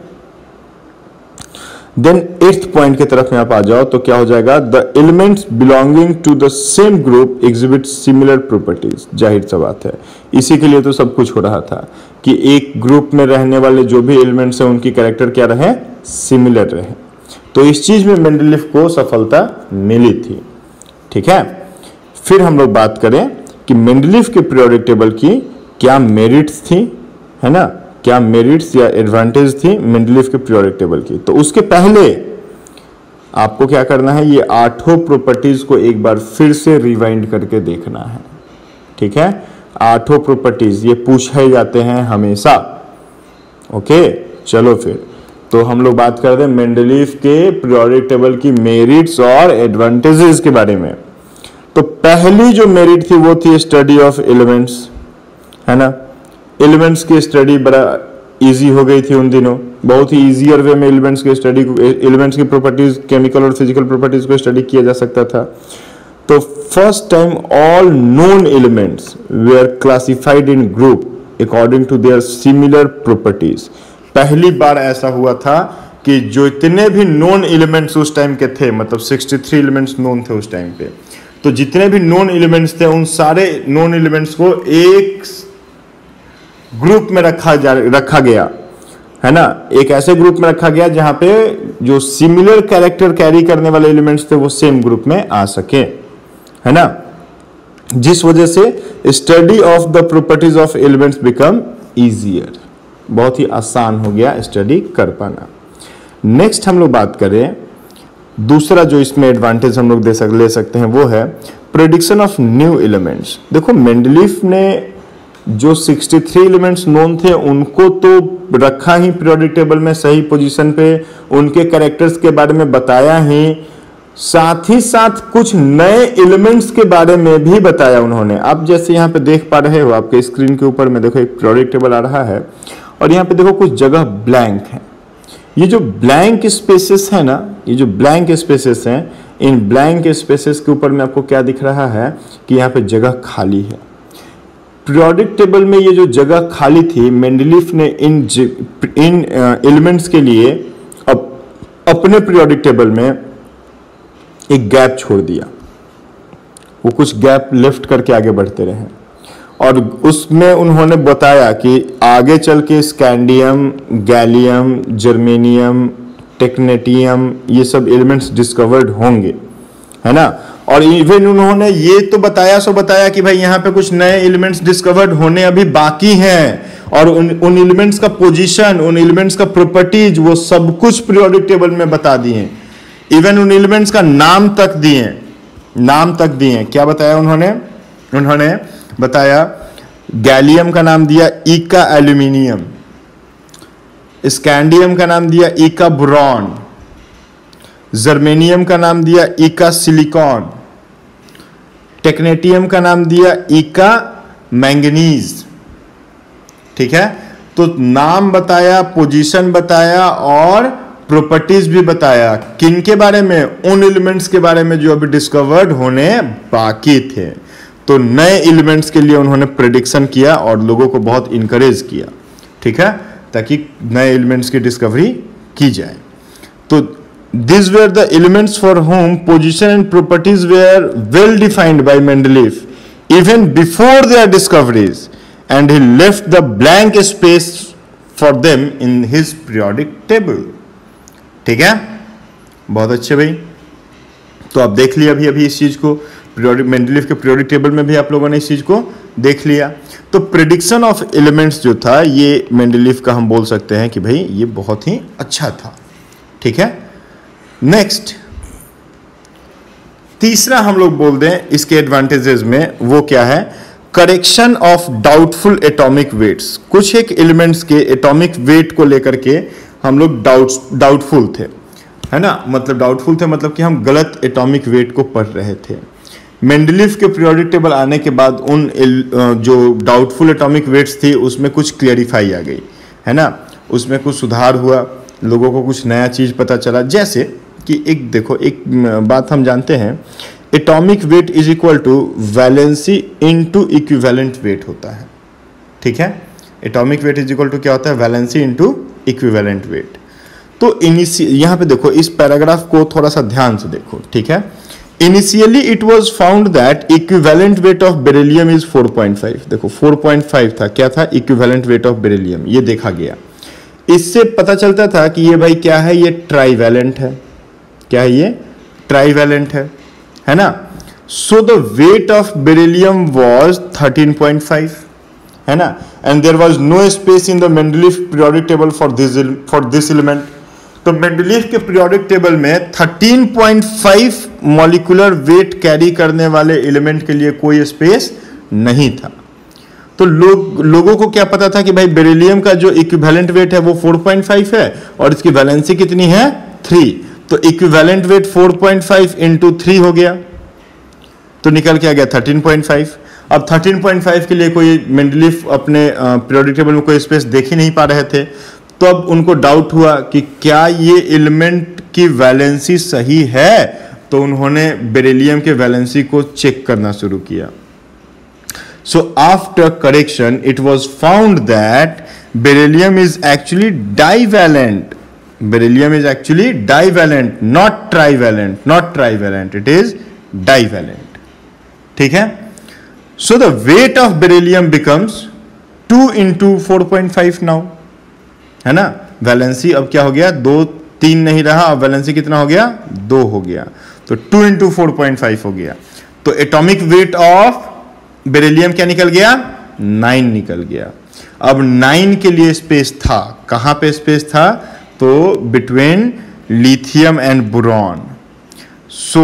देन 8th पॉइंट की तरफ में आप आ जाओ तो क्या हो जाएगा? The elements belonging to the same group exhibit similar properties. जाहिर सी बात है, इसी के लिए तो सब कुछ हो रहा था कि एक ग्रुप में रहने वाले जो भी एलिमेंट्स हैं उनकी कैरेक्टर क्या रहे? सिमिलर रहे। तो इस चीज में मेंडलीफ को सफलता मिली थी। ठीक है, फिर हम लोग बात करें कि मेंडलीफ के पीरियोडिक टेबल की क्या मेरिट्स थी, है ना, क्या मेरिट्स या एडवांटेज थी मेंडलीफ के पीरियोडिक टेबल की। तो उसके पहले आपको क्या करना है? ये 8 प्रॉपर्टीज को एक बार फिर से रिवाइंड करके देखना है। ठीक है, 8 प्रॉपर्टीज ये पूछे जाते हैं हमेशा। ओके, चलो फिर तो हम लोग बात करते हैं मेंडलीफ के पीरियोडिक टेबल की मेरिट्स और एडवांटेजेस के बारे में। तो पहली जो मेरिट थी वो थी स्टडी ऑफ एलिमेंट्स, है ना। एलिमेंट्स की स्टडी बड़ा इजी हो गई थी उन दिनों, बहुत ही इजियर वे में एलिमेंट्स की स्टडी, एलिमेंट्स की प्रॉपर्टीज, केमिकल और फिजिकल प्रॉपर्टीज को स्टडी किया जा सकता था। तो first time all known elements were classified in group according to their similar properties. पहली बार ऐसा हुआ था कि जो इतने भी नोन एलिमेंट्स उस टाइम के थे, मतलब 63 एलिमेंट्स नोन थे उस टाइम पे, तो जितने भी नोन एलिमेंट्स थे उन सारे नोन एलिमेंट्स को एक ग्रुप में रखा गया, है ना। एक ऐसे ग्रुप में रखा गया जहां पे जो सिमिलर कैरेक्टर कैरी करने वाले एलिमेंट्स थे वो सेम ग्रुप में आ सके, है ना, जिस वजह से study of the properties of elements become easier, बहुत ही आसान हो गया स्टडी कर पाना। नेक्स्ट हम लोग बात करें, दूसरा जो इसमें एडवांटेज हम लोग ले सकते हैं वो है प्रेडिक्शन ऑफ न्यू एलिमेंट्स। देखो मेंडलीफ ने जो 63 एलिमेंट्स नोन थे उनको तो रखा ही पीरियोडिक टेबल में सही पोजीशन पे, उनके कैरेक्टर्स के बारे में बताया ही, साथ ही साथ कुछ नए एलिमेंट्स के बारे में भी बताया उन्होंने। आप जैसे यहाँ पे देख पा रहे हो, आपके स्क्रीन के ऊपर में देखो एक पीरियोडिक टेबल आ रहा है और यहाँ पे देखो कुछ जगह ब्लैंक है। ये जो ब्लैंक स्पेसेस है ना, ये जो ब्लैंक स्पेसेस हैं, इन ब्लैंक स्पेसेस के ऊपर में आपको क्या दिख रहा है कि यहाँ पे जगह खाली है। पीरियोडिक टेबल में ये जो जगह खाली थी, मेंडलीफ ने इन एलिमेंट्स के लिए अपने पीरियोडिक टेबल में एक गैप छोड़ दिया। वो कुछ गैप लेफ्ट करके आगे बढ़ते रहे और उसमें उन्होंने बताया कि आगे चल के स्कैंडियम, गैलियम, जर्मेनियम, टेक्नेटियम ये सब एलिमेंट्स डिस्कवर्ड होंगे, है ना। और इवन उन्होंने ये तो बताया कि भाई यहाँ पे कुछ नए एलिमेंट्स डिस्कवर्ड होने अभी बाकी हैं और उन एलिमेंट्स का पोजीशन, उन एलिमेंट्स का प्रॉपर्टीज, वो सब कुछ पीरियोडिक टेबल में बता दिए। इवन उन एलिमेंट्स का नाम तक दिए। क्या बताया उन्होंने बताया गैलियम का नाम दिया इका एल्यूमिनियम, स्कैंडियम का नाम दिया इका बोरॉन, जर्मेनियम का नाम दिया इका सिलिकॉन, टेक्नेटियम का नाम दिया इका मैंगनीज। ठीक है, तो नाम बताया, पोजीशन बताया और प्रॉपर्टीज भी बताया। किन के बारे में? उन एलिमेंट्स के बारे में जो अभी डिस्कवर्ड होने बाकी थे। तो नए एलिमेंट्स के लिए उन्होंने प्रेडिक्शन किया और लोगों को बहुत इंकरेज किया, ठीक है, ताकि नए एलिमेंट्स की डिस्कवरी की जाए। तो these were the elements for whom position and properties were well defined by Mendeleev even before their discoveries, and he left the blank space for them in his periodic table. ठीक है, बहुत अच्छे भाई। तो आप देख लिया अभी इस चीज को, पीरियोडिक मेंडलीफ के पीरियोडिक टेबल में भी आप लोगों ने इस चीज को देख लिया। तो प्रेडिक्शन ऑफ एलिमेंट्स जो था ये मेंडलीफ का हम बोल सकते हैं कि भाई ये बहुत ही अच्छा था। ठीक है, नेक्स्ट तीसरा हम लोग बोल दें इसके एडवांटेजेस में, वो क्या है? Correction of doubtful atomic weights. कुछ एक एलिमेंट्स के एटॉमिक वेट को लेकर के हम लोग डाउटफुल थे, है ना, मतलब डाउटफुल थे मतलब कि हम गलत एटॉमिक वेट को पढ़ रहे थे। मेंडलीफ के पीरियोडिक टेबल आने के बाद उन जो डाउटफुल एटॉमिक वेट्स थी उसमें कुछ क्लियरिफाई आ गई, है ना, उसमें कुछ सुधार हुआ, लोगों को कुछ नया चीज पता चला। जैसे कि एक देखो, एक बात हम जानते हैं, atomic weight is equal to valency into equivalent weight होता है। ठीक है, atomic weight is equal to क्या होता है? Valency into equivalent weight. तो यहाँ पे देखो, इस पैराग्राफ को थोड़ा सा ध्यान से देखो, ठीक है। Initially it was found that equivalent weight of beryllium is 4.5। देखो 4.5 था, क्या था? इक्विवेलेंट वेट ऑफ बेरिलियम, ये देखा गया। इससे पता चलता था कि ये भाई क्या है? ये ट्राईवैलेंट है। क्या है? ये ट्राईवैलेंट है ना। So the weight of beryllium was 13.5, है ना, and there was no space in the Mendeleev periodic table for this element. तो मेंडलीफ के पीरियोडिक टेबल में 13.5 मॉलिक्यूलर वेट कैरी करने वाले एलिमेंट के लिए कोई स्पेस नहीं था। तो लोगों को क्या पता था कि भाई बेरिलियम का जो इक्विवेलेंट वेट है वो 4.5 है और इसकी वैलेंसी कितनी है? 3। तो इक्विवेलेंट वेट 4.5 इंटू 3 हो गया, तो निकल के आ गया 13.5। अब 13.5 के लिए कोई मेंडलीफ अपने पीरियोडिक टेबल में कोई स्पेस देख ही नहीं पा रहे थे। तो अब उनको डाउट हुआ कि क्या ये एलिमेंट की वैलेंसी सही है, तो उन्होंने बेरिलियम के वैलेंसी को चेक करना शुरू किया। So after correction, it was found that beryllium is actually divalent. Beryllium is actually divalent, not trivalent. Not trivalent. It is divalent. ठीक है? So the weight of beryllium becomes 2 into 4.5 now. है ना? Valency अब क्या हो गया? 2, 3 नहीं रहा, अब वैलेंसी कितना हो गया? 2 हो गया। तो 2 into 4.5 हो गया। तो एटॉमिक वेट ऑफ बेरिलियम क्या निकल गया? 9 निकल गया। अब 9 के लिए स्पेस था, कहां पे स्पेस था? तो between lithium and boron. So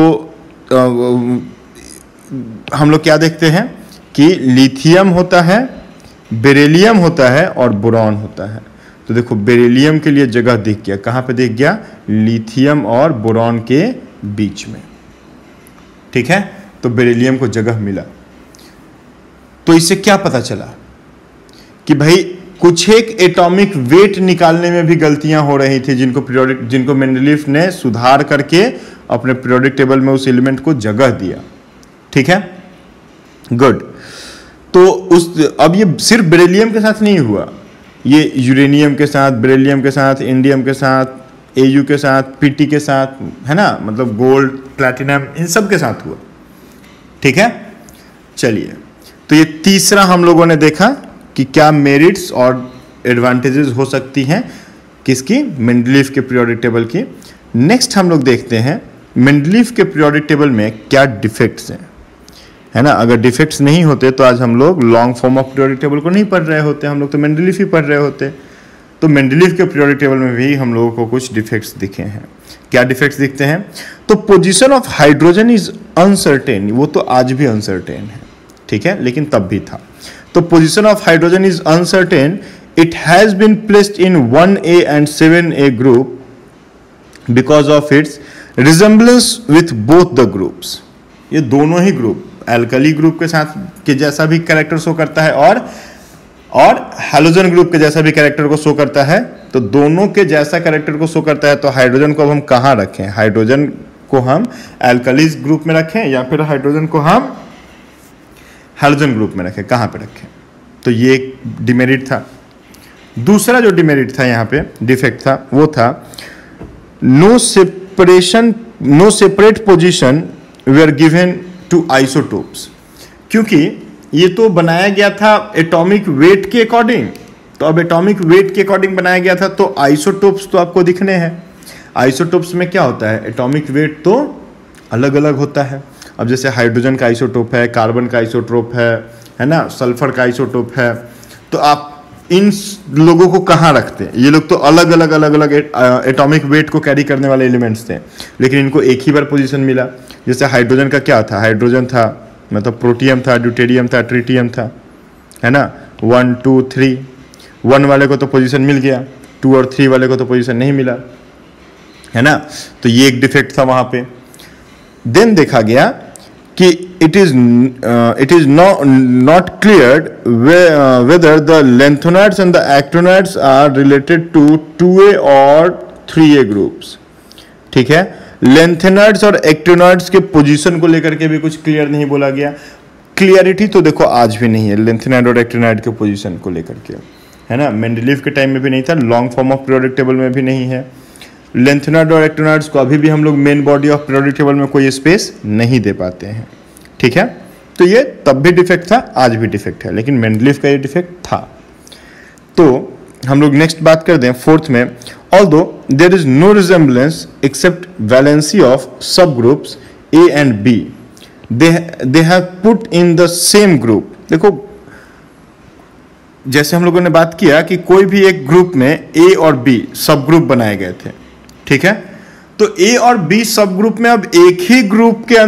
हम लोग क्या देखते हैं कि लिथियम होता है, बेरिलियम होता है और बोरॉन होता है। तो देखो बेरिलियम के लिए जगह दिख गया, कहां पे दिख गया? लिथियम और बोरॉन के बीच में। ठीक है, तो बेरिलियम को जगह मिला। तो इससे क्या पता चला कि भाई कुछ एक एटॉमिक वेट निकालने में भी गलतियां हो रही थी, जिनको मेंडलीफ ने सुधार करके अपने पीरियोडिक टेबल में उस एलिमेंट को जगह दिया। ठीक है, गुड। तो अब ये सिर्फ बेरिलियम के साथ नहीं हुआ, ये यूरेनियम के साथ, बेरिलियम के साथ, इंडियम के साथ, एयू के साथ, पीटी के साथ, है ना, मतलब गोल्ड, प्लैटिनम, इन सब के साथ हुआ। ठीक है, चलिए, तो ये तीसरा हम लोगों ने देखा कि क्या मेरिट्स और एडवांटेजेस हो सकती हैं किसकी, मेंडलीफ के पीरियोडिक टेबल की। नेक्स्ट हम लोग देखते हैं मेंडलीफ के पीरियोडिक टेबल में क्या डिफेक्ट्स हैं, है ना। अगर डिफेक्ट्स नहीं होते तो आज हम लोग long form of periodic table को नहीं पढ़ रहे होते, हम लोग तो मेंडलीफ ही पढ़ रहे होते। तो मेंडलीफ के पीरियोडिक टेबल में भी हम लोगों को कुछ डिफेक्ट्स दिखे हैं। क्या डिफेक्ट्स दिखते हैं, तो position of hydrogen is uncertain, वो तो आज भी अनसर्टेन है, ठीक है, लेकिन तब भी था। तो position of hydrogen is uncertain, it has been placed in 1A and 7A group because of its resemblance with both the groups. ये दोनों ही ग्रुप, एल्कली ग्रुप के साथ के जैसा भी कैरेक्टर शो करता है और हैलोजन ग्रुप के जैसा भी कैरेक्टर को शो करता है। तो दोनों के जैसा कैरेक्टर को शो करता है, तो हाइड्रोजन को अब हम कहाँ रखें, हाइड्रोजन को हम एल्कलीज ग्रुप में रखें या फिर हाइड्रोजन को हम हैलोजन ग्रुप में रखें, कहाँ पे रखें। तो ये एक डिमेरिट था। दूसरा जो डिमेरिट था यहाँ पे, डिफेक्ट था, वो था no separate position were given to isotopes. क्योंकि ये तो बनाया गया था एटॉमिक वेट के अकॉर्डिंग, तो अब एटॉमिक वेट के अकॉर्डिंग बनाया गया था, तो आइसोटोप्स तो आपको दिखने हैं। आइसोटोप्स में क्या होता है, एटॉमिक वेट तो अलग अलग होता है। अब जैसे हाइड्रोजन का आइसोटोप है, कार्बन का आइसोटोप है ना, सल्फर का आइसोटोप है। तो आप इन लोगों को कहाँ रखते हैं, ये लोग तो अलग अलग एटॉमिक वेट को कैरी करने वाले एलिमेंट्स थे, लेकिन इनको एक ही बार पोजीशन मिला। जैसे हाइड्रोजन का क्या था, हाइड्रोजन था मतलब प्रोटियम था, ड्यूटेरियम था, ट्रिटियम था, है ना, 1 2 3। 1 वाले को तो पोजीशन मिल गया, 2 और 3 वाले को तो पोजीशन नहीं मिला, है ना। तो ये एक डिफेक्ट था वहां पे। देन देखा गया कि it is not clear whether the lanthanoids and the actinoids are related to 2A और 3A ग्रुप्स। ठीक है, लेंथेनॉइड्स और एक्टिनॉइड्स के पोजीशन को लेकर के भी कुछ क्लियर नहीं बोला गया। क्लियरिटी तो देखो आज भी नहीं है लेंथेनॉइड और एक्टिनॉइड के पोजीशन को लेकर के, है ना। मेंडलीफ के टाइम में भी नहीं था, long form of periodic table में भी नहीं है। लेंथेनॉइड और एक्टिनॉइड्स को अभी भी हम लोग main body of periodic table में कोई स्पेस नहीं दे पाते हैं। ठीक है, तो ये तब भी डिफेक्ट था, आज भी डिफेक्ट है, लेकिन मेंडलीफ का ये डिफेक्ट था। तो हम लोग नेक्स्ट बात कर दें फोर्थ में, although there is no resemblance except valency of subgroups A and B, they have put in the same group। देखो जैसे हम लोगों ने बात किया कि कोई भी एक ग्रुप में A और B सब ग्रुप बनाए गए थे, ठीक है। तो A और B सब ग्रुप में अब एक ही ग्रुप के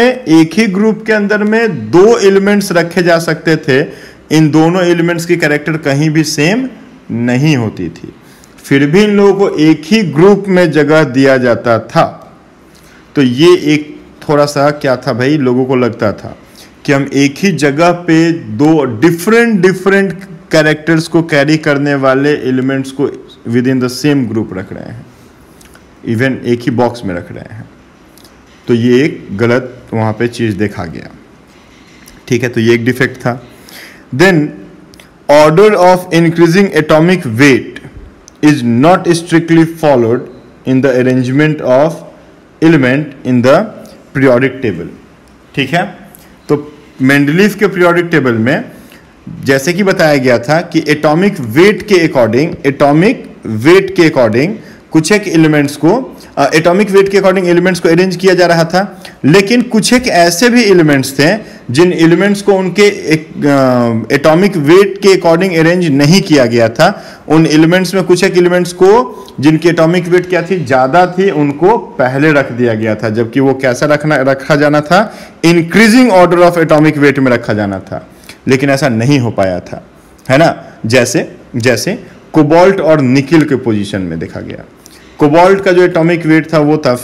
अंदर में 2 एलिमेंट्स रखे जा सकते थे। इन दोनों एलिमेंट्स की कैरेक्टर कहीं भी सेम नहीं होती थी, फिर भी इन लोगों को एक ही ग्रुप में जगह दिया जाता था। तो ये एक थोड़ा सा क्या था भाई, लोगों को लगता था कि हम एक ही जगह पे 2 डिफरेंट कैरेक्टर्स को कैरी करने वाले एलिमेंट्स को within the same group रख रहे हैं, इवन एक ही बॉक्स में रख रहे हैं। तो ये एक गलत वहाँ पे चीज़ देखा गया, ठीक है। तो ये एक डिफेक्ट था। Then order of increasing atomic weight is not strictly followed in the arrangement of element in the periodic table। ठीक है, तो मेंडलीफ के पीरियोडिक टेबल में जैसे कि बताया गया था कि एटॉमिक वेट के अकॉर्डिंग कुछ एक एलिमेंट्स को एटॉमिक वेट के अकॉर्डिंग एलिमेंट्स को अरेंज किया जा रहा था, लेकिन कुछ एक ऐसे भी एलिमेंट्स थे जिन एलिमेंट्स को उनके एटॉमिक वेट के अकॉर्डिंग अरेंज नहीं किया गया था। उन एलिमेंट्स में कुछ एक एलिमेंट्स को जिनकी एटॉमिक वेट क्या थी, ज़्यादा थी, उनको पहले रख दिया गया था, जबकि वो कैसा रखा जाना था, increasing order of atomic weight में रखा जाना था, लेकिन ऐसा नहीं हो पाया था, है ना। जैसे कोबाल्ट और निकिल के पोजीशन में देखा गया। कोबाल्ट का जो एटॉमिक वेट था वो था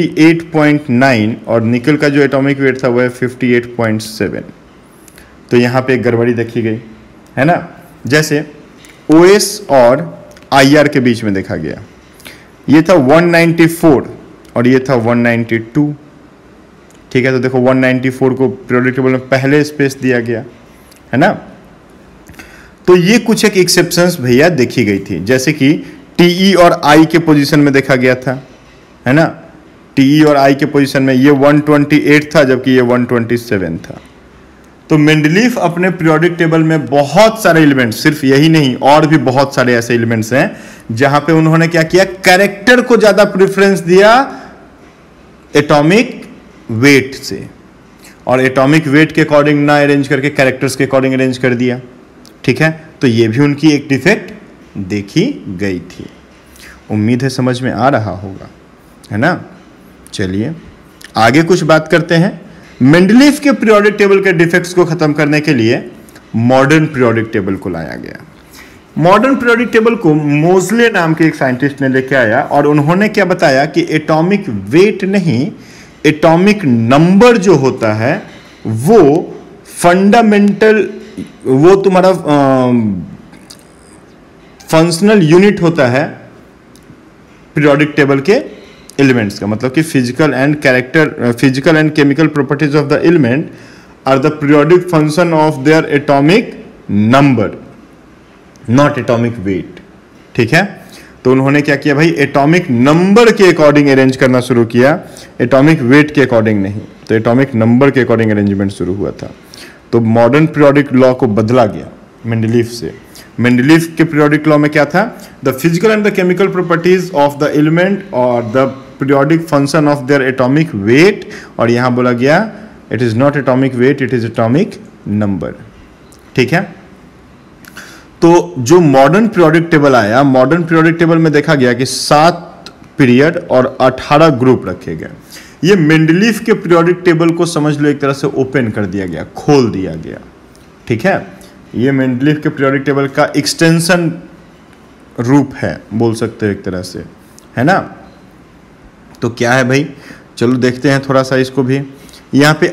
58.9 और निकल का जो एटॉमिक वेट था वो है 58.7। तो यहाँ पे एक गड़बड़ी देखी गई, है ना। जैसे OS और IR के बीच में देखा गया। ये था 194 और ये था 192। ठीक है, तो देखो 194 को पीरियोडिक टेबल में पहले स्पेस दिया गया है ना। तो ये कुछ एक एक्सेप्शंस भैया देखी गई थी, जैसे कि TE और I के पोजीशन में देखा गया था, है ना। TE और I के पोजीशन में ये 128 था जबकि ये 127 था। तो मेंडलीफ अपने पीरियोडिक टेबल में बहुत सारे एलिमेंट्स, सिर्फ यही नहीं और भी बहुत सारे ऐसे एलिमेंट्स हैं जहां पे उन्होंने क्या किया, कैरेक्टर को ज्यादा प्रेफरेंस दिया एटॉमिक वेट से, और एटॉमिक वेट के अकॉर्डिंग ना अरेंज करके कैरेक्टर्स के अकॉर्डिंग अरेंज कर दिया। ठीक है, तो ये भी उनकी एक डिफेक्ट देखी गई थी। उम्मीद है समझ में आ रहा होगा, है ना। चलिए आगे कुछ बात करते हैं। मेंडलीफ के पीरियोडिक टेबल के डिफेक्ट्स को खत्म करने के लिए मॉडर्न पीरियोडिक टेबल को लाया गया। मॉडर्न पीरियोडिक टेबल को मोजले नाम के एक साइंटिस्ट ने लेके आया और उन्होंने क्या बताया कि एटॉमिक वेट नहीं, एटॉमिक नंबर जो होता है वो फंडामेंटल, वो तुम्हारा फंक्शनल यूनिट होता है पीरियोडिक टेबल के एलिमेंट्स का। मतलब कि physical and chemical properties of the element are the periodic function of their atomic number, not atomic weight. ठीक है, तो उन्होंने क्या किया भाई, एटॉमिक नंबर के अकॉर्डिंग अरेंज करना शुरू किया, एटॉमिक वेट के अकॉर्डिंग नहीं। तो एटॉमिक नंबर के अकॉर्डिंग अरेंजमेंट शुरू हुआ था। तो मॉडर्न पीरियोडिक लॉ को बदला गया मेंडलीफ से। मेंडलीफ के पीरियोडिक लॉ में क्या था, the physical and the chemical properties of the element और the periodic function of their atomic weight, और यहां बोला गया it is not atomic weight, it is atomic number. ठीक है, तो जो मॉडर्न पीरियोडिक टेबल आया, मॉडर्न पीरियोडिक टेबल में देखा गया कि 7 पीरियड और 18 ग्रुप रखे गए। ये मेंडलीफ के पीरियोडिक टेबल को समझ लो एक तरह से ओपन कर दिया गया, खोल दिया गया। ठीक है, ये मेंडलीफ के पीरियोडिक टेबल का एक्सटेंशन रूप है, बोल सकते हो एक तरह से, है ना। तो क्या है भाई, चलो देखते हैं थोड़ा सा इसको भी। यहाँ पे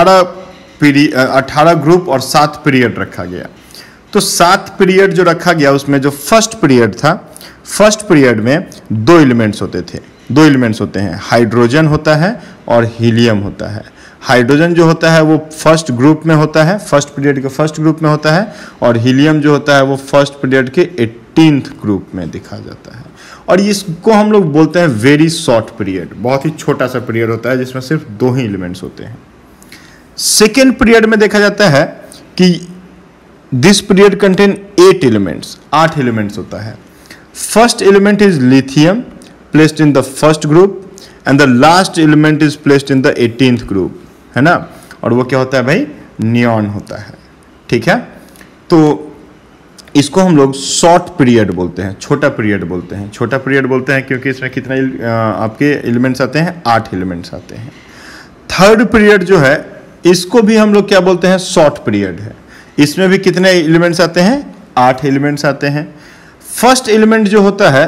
18 ग्रुप और 7 पीरियड रखा गया। तो 7 पीरियड जो रखा गया उसमें जो फर्स्ट पीरियड था, फर्स्ट पीरियड में 2 एलिमेंट्स होते थे, 2 एलिमेंट्स होते हैं, हाइड्रोजन होता है और हीलियम होता है। हाइड्रोजन जो होता है वो फर्स्ट ग्रुप में होता है, फर्स्ट पीरियड के फर्स्ट ग्रुप में होता है, और हीलियम जो होता है वो फर्स्ट पीरियड के 18th ग्रुप में दिखा जाता है। और इसको हम लोग बोलते हैं वेरी शॉर्ट पीरियड, बहुत ही छोटा सा पीरियड होता है जिसमें सिर्फ 2 ही एलिमेंट्स होते हैं। सेकेंड पीरियड में देखा जाता है कि this period contain 8 elements, 8 elements होता है। First element is lithium placed in the first group and the last element is placed in the 18th group, है ना। और वो क्या होता है भाई, नियॉन होता है। ठीक है, तो इसको हम लोग शॉर्ट पीरियड बोलते हैं, छोटा पीरियड बोलते हैं। छोटा पीरियड बोलते हैं क्योंकि इसमें कितने आपके एलिमेंट्स आते हैं, 8 एलिमेंट्स आते हैं। थर्ड पीरियड जो है इसको भी हम लोग क्या बोलते हैं, शॉर्ट पीरियड है। इसमें भी कितने एलिमेंट्स आते हैं, 8 एलिमेंट्स आते हैं। फर्स्ट एलिमेंट जो होता है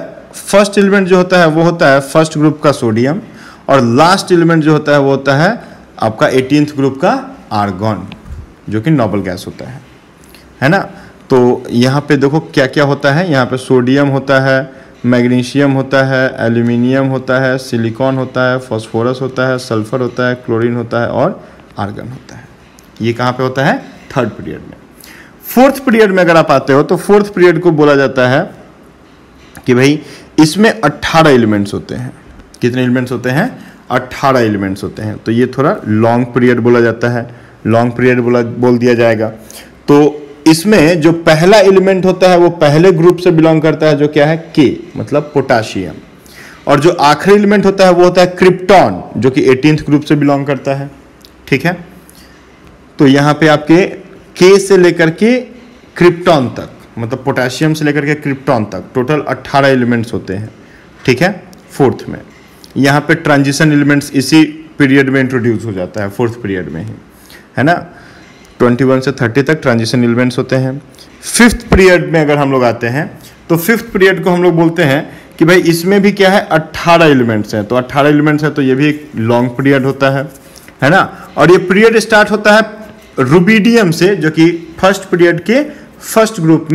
वो होता है फर्स्ट ग्रुप का सोडियम, और लास्ट एलिमेंट जो होता है वो होता है आपका 18th ग्रुप का आर्गन, जो कि नोबल गैस होता है ना। तो यहाँ पे देखो क्या क्या होता है, यहाँ पे सोडियम होता है, मैग्नीशियम होता है, एल्यूमिनियम होता है, सिलिकॉन होता है, फास्फोरस होता है, सल्फर होता है, क्लोरीन होता है और आर्गन होता है। ये कहाँ पे होता है, थर्ड पीरियड में। फोर्थ पीरियड में अगर आप आते हो तो फोर्थ पीरियड को बोला जाता है कि भाई इसमें 18 एलिमेंट्स होते हैं। कितने एलिमेंट्स होते हैं, 18 एलिमेंट्स होते हैं। तो ये थोड़ा लॉन्ग पीरियड बोला जाता है, लॉन्ग पीरियड बोल दिया जाएगा। तो इसमें जो पहला एलिमेंट होता है वो पहले ग्रुप से बिलोंग करता है, जो क्या है, के मतलब पोटाशियम। और जो आखिरी एलिमेंट होता है वो होता है क्रिप्टॉन, जो कि 18th ग्रुप से बिलोंग करता है। ठीक है, तो यहाँ पे आपके के से लेकर के क्रिप्टॉन तक, मतलब पोटेशियम से लेकर के क्रिप्टॉन तक टोटल 18 एलिमेंट्स होते हैं। ठीक है, फोर्थ में यहाँ पे ट्रांजिशन एलिमेंट्स इसी पीरियड में इंट्रोड्यूस हो जाता है, फोर्थ पीरियड में ही, है ना। 21 से 30 तक ट्रांजिशन एलिमेंट्स होते हैं। फिफ्थ पीरियड में अगर हम लोग आते हैं तो फिफ्थ पीरियड को हम लोग बोलते हैं कि भाई इसमें भी क्या है, 18 एलिमेंट्स हैं। तो 18 एलिमेंट्स है तो ये भी एक लॉन्ग पीरियड होता है ना। और ये पीरियड स्टार्ट होता है रुबिडियम से, जो कि फर्स्ट पीरियड के फर्स्ट ग्रुप में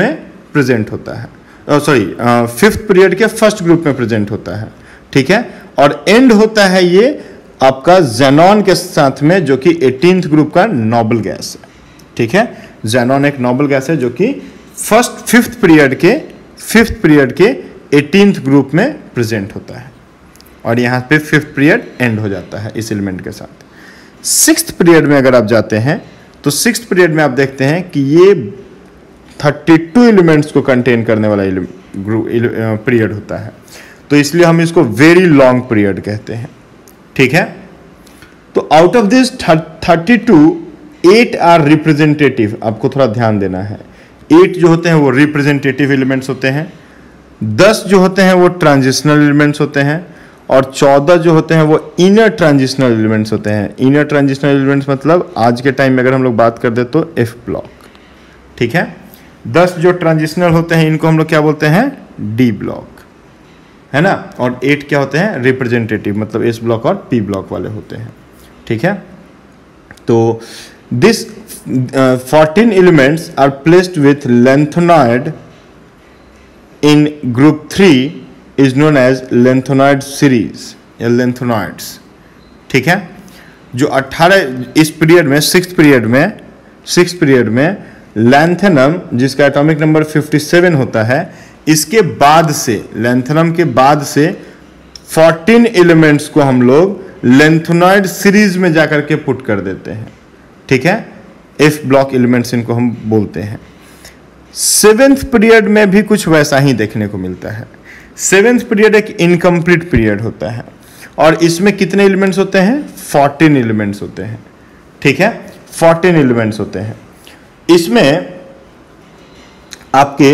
प्रेजेंट होता है, फिफ्थ पीरियड के फर्स्ट ग्रुप में प्रेजेंट होता है, ठीक है। और एंड होता है ये आपका ज़ेनॉन के साथ में, जो कि 18th ग्रुप का नोबल गैस है, ठीक है। ज़ेनॉन एक नोबल गैस है जो कि फिफ्थ पीरियड के 18th ग्रुप में प्रेजेंट होता है, और यहाँ पे फिफ्थ पीरियड एंड हो जाता है इस एलिमेंट के साथ। सिक्स्थ पीरियड में अगर आप जाते हैं तो सिक्स्थ पीरियड में आप देखते हैं कि ये 32 एलिमेंट्स को कंटेन करने वाला पीरियड होता है, तो इसलिए हम इसको वेरी लॉन्ग पीरियड कहते हैं, ठीक है। तो out of this 32, 8 are representative, आपको थोड़ा ध्यान देना है। 8 जो होते हैं वो रिप्रेजेंटेटिव एलिमेंट्स होते हैं, 10 जो होते हैं वो ट्रांजिशनल एलिमेंट्स होते हैं, और 14 जो होते हैं वो इनर ट्रांजिशनल एलिमेंट्स होते हैं। इनर ट्रांजिशनल एलिमेंट्स मतलब आज के टाइम में अगर हम लोग बात कर दे तो एफ ब्लॉक, ठीक है। 10 जो ट्रांजिशनल होते हैं इनको हम लोग क्या बोलते हैं, डी ब्लॉक, है ना। और 8 क्या होते हैं, रिप्रेजेंटेटिव, मतलब एस ब्लॉक और पी ब्लॉक वाले होते हैं, ठीक है। तो this 14 elements are placed with lanthanoid in group 3 is known as lanthanoid series या लेंथोनॉइड्स, ठीक है। जो 18 इस पीरियड में सिक्स्थ पीरियड में लैंथेनम, जिसका एटॉमिक नंबर 57 होता है, इसके बाद से, लैंथेनम के बाद से 14 एलिमेंट्स को हम लोग लेंथोनॉइड सीरीज में जाकर के पुट कर देते हैं, ठीक है। एफ ब्लॉक एलिमेंट्स इनको हम बोलते हैं। सेवेंथ पीरियड में भी कुछ वैसा ही देखने को मिलता है। सेवेंथ पीरियड एक इनकम्प्लीट पीरियड होता है, और इसमें कितने एलिमेंट्स होते हैं, 14 एलिमेंट्स होते हैं, ठीक है। 14 एलिमेंट्स होते हैं। इसमें आपके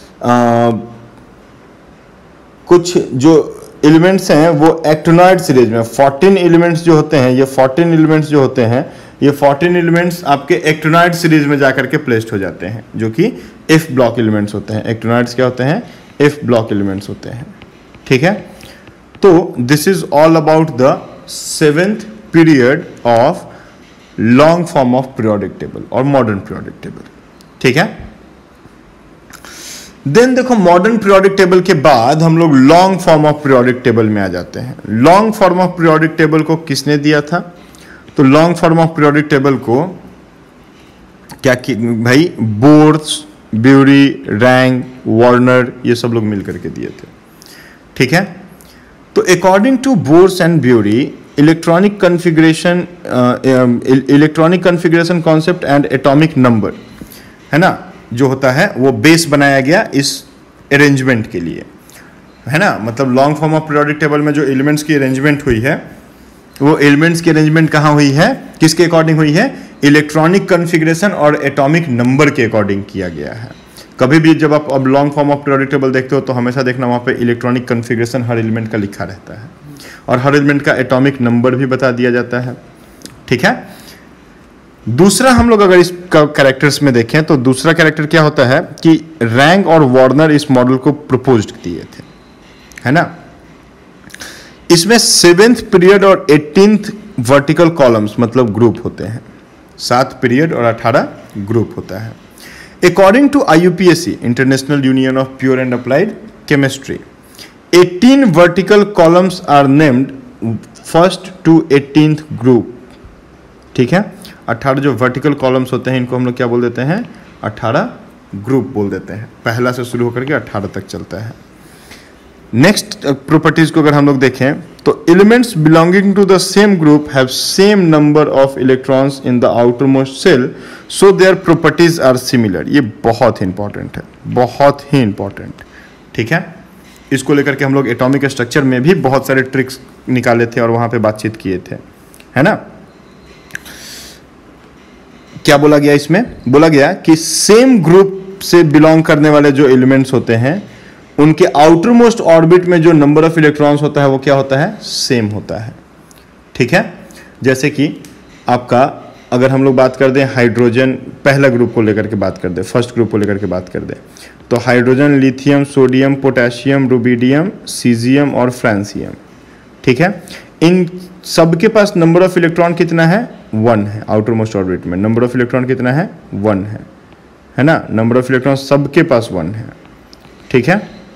कुछ जो एलिमेंट्स हैं वो एक्टिनॉइड सीरीज में, 14 एलिमेंट्स जो होते हैं, ये 14 एलिमेंट्स जो होते हैं, ये 14 एलिमेंट्स आपके एक्टिनॉइड सीरीज में जाकर के प्लेस्ड हो जाते हैं, जो कि एफ ब्लॉक एलिमेंट्स होते हैं। एक्टिनॉइड्स क्या होते हैं, एफ ब्लॉक एलिमेंट्स होते हैं, ठीक है। तो this is all about the seventh period of long form of periodic table और मॉडर्न पीरियोडिक टेबल, ठीक है। देन देखो, मॉडर्न पीरियोडिक टेबल के बाद हम लोग long form of periodic table में आ जाते हैं। Long form of periodic table को किसने दिया था, तो long form of periodic table को क्या भाई, बोर्स, ब्यूरी, रैंग, वार्नर, ये सब लोग मिलकर के दिए थे, ठीक है। तो according to Bohr's and Bury, electronic configuration concept and atomic number, है ना, जो होता है वो बेस बनाया गया इस अरेंजमेंट के लिए, है ना। मतलब long form of periodic table में जो एलिमेंट्स की अरेंजमेंट हुई है, वो एलिमेंट्स की अरेंजमेंट कहाँ हुई है, किसके अकॉर्डिंग हुई है, इलेक्ट्रॉनिक कॉन्फ़िगरेशन और एटॉमिक नंबर के अकॉर्डिंग किया गया है। कभी भी जब आप अब long form of periodic table देखते हो तो हमेशा देखना वहाँ पे इलेक्ट्रॉनिक कॉन्फ़िगरेशन हर एलिमेंट का लिखा रहता है, और हर एलिमेंट का एटॉमिक नंबर भी बता दिया जाता है, ठीक है। दूसरा, हम लोग अगर इस कैरेक्टर्स में देखें तो दूसरा कैरेक्टर क्या होता है कि रैंग और वार्नर इस मॉडल को प्रपोज किए थे, है ना। इसमें 7th पीरियड और 18th वर्टिकल कॉलम्स मतलब ग्रुप होते हैं। 7 पीरियड और 18 ग्रुप होता है। According to IUPAC, international union of pure and applied chemistry, 18 vertical columns are named first to 18th group, ठीक है। 18 जो वर्टिकल कॉलम्स होते हैं इनको हम लोग क्या बोल देते हैं, 18 ग्रुप बोल देते हैं। पहला से शुरू होकर के 18 तक चलता है। नेक्स्ट प्रॉपर्टीज को अगर हम लोग देखें तो elements belonging to the same group have same number of electrons in the outer most shell, so their properties are similar. ये बहुत ही इंपॉर्टेंट है, बहुत ही इंपॉर्टेंट, ठीक है। इसको लेकर के हम लोग एटॉमिक स्ट्रक्चर में भी बहुत सारे ट्रिक्स निकाले थे और वहां पे बातचीत किए थे, है ना। क्या बोला गया इसमें, बोला गया कि सेम ग्रुप से बिलोंग करने वाले जो एलिमेंट्स होते हैं उनके आउटर मोस्ट ऑर्बिट में जो नंबर ऑफ इलेक्ट्रॉन्स होता है वो क्या होता है, सेम होता है, ठीक है। जैसे कि आपका अगर हम लोग बात कर दें हाइड्रोजन, पहला ग्रुप को लेकर के बात कर दें, फर्स्ट ग्रुप को लेकर के बात कर दें, तो hydrogen, lithium, sodium, potassium, rubidium, caesium और फ्रांसियम, ठीक है। इन सबके पास नंबर ऑफ इलेक्ट्रॉन कितना है, 1 है। आउटर मोस्ट ऑर्बिट में नंबर ऑफ इलेक्ट्रॉन कितना है, 1 है है ना, नंबर ऑफ इलेक्ट्रॉन सबके पास 1 है, ठीक है।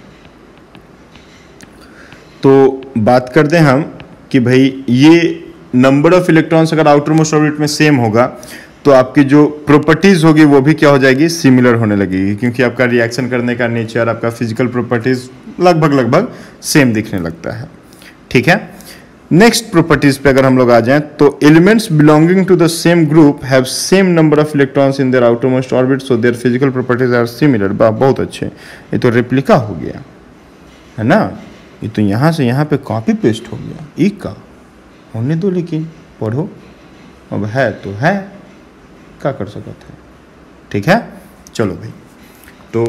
तो बात करते हैं हम कि भाई ये नंबर ऑफ इलेक्ट्रॉन्स अगर आउटर मोस्ट ऑर्बिट में सेम होगा तो आपकी जो प्रॉपर्टीज होगी वो भी क्या हो जाएगी, सिमिलर होने लगेगी, क्योंकि आपका रिएक्शन करने का नेचर, आपका फिजिकल प्रॉपर्टीज लगभग सेम दिखने लगता है, ठीक है। नेक्स्ट प्रॉपर्टीज पे अगर हम लोग आ जाएं तो elements belonging to the same group have same number of electrons in their outer most orbit, so their physical properties are similar. बहुत अच्छे, ये तो रेप्लिका हो गया है ना, ये तो यहाँ से यहाँ पे कॉपी पेस्ट हो गया। ई का होने दो, लेकिन पढ़ो, अब है तो है, क्या कर सकते हैं, ठीक है। चलो भाई, तो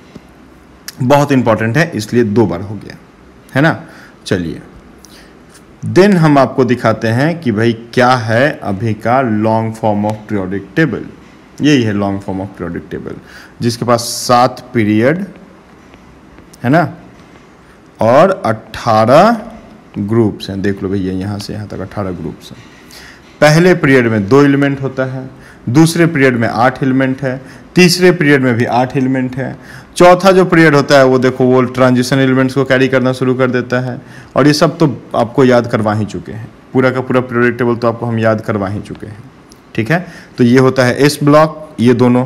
बहुत इंपॉर्टेंट है इसलिए 2 बार हो गया है ना। चलिए देन हम आपको दिखाते हैं कि भाई क्या है अभी का long form of periodic table. यही है long form of periodic table, जिसके पास 7 पीरियड है ना और 18 ग्रुप्स हैं। देख लो भैया, यहाँ से यहाँ तक 18 ग्रुप्स हैं। पहले पीरियड में 2 एलिमेंट होता है, दूसरे पीरियड में 8 एलिमेंट है, तीसरे पीरियड में भी 8 एलिमेंट है, चौथा जो पीरियड होता है वो देखो वो ट्रांजिशन एलिमेंट्स को कैरी करना शुरू कर देता है। और ये सब तो आपको याद करवा ही चुके हैं, पूरा का पूरा पीरियोडिक टेबल तो आपको हम याद करवा ही चुके हैं, ठीक है। तो ये होता है एस ब्लॉक, ये दोनों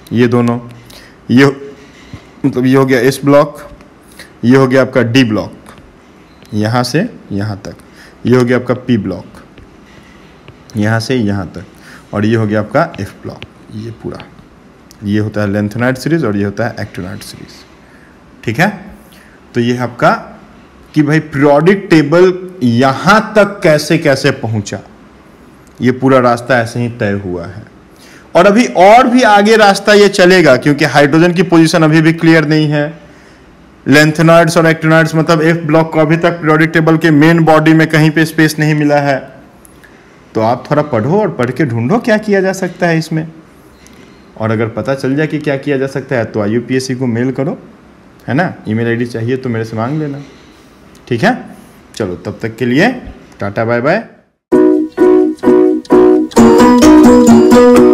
ये मतलब ये हो गया एस ब्लॉक, ये हो गया आपका डी ब्लॉक यहाँ से यहाँ तक, ये हो गया आपका पी ब्लॉक यहाँ से यहाँ तक, और ये हो गया आपका एफ ब्लॉक। ये पूरा ये होता है लेंथेनाइड सीरीज और ये होता है एक्टिनाइड सीरीज, ठीक है। तो ये आपका कि भाई पीरियोडिक टेबल यहाँ तक कैसे कैसे पहुंचा, ये पूरा रास्ता ऐसे ही तय हुआ है। और अभी और भी आगे रास्ता ये चलेगा, क्योंकि हाइड्रोजन की पोजीशन अभी भी क्लियर नहीं है। लेंथेनाइड्स और एक्टिनाइड्स मतलब एफ ब्लॉक को अभी तक पीरियोडिक टेबल के मेन बॉडी में कहीं पे स्पेस नहीं मिला है। तो आप थोड़ा पढ़ो और पढ़ के ढूंढो क्या किया जा सकता है इसमें, और अगर पता चल जाए कि क्या किया जा सकता है तो IUPAC को मेल करो, है ना। ईमेल आईडी चाहिए तो मेरे से मांग लेना, ठीक है। चलो तब तक के लिए टाटा बाय बाय।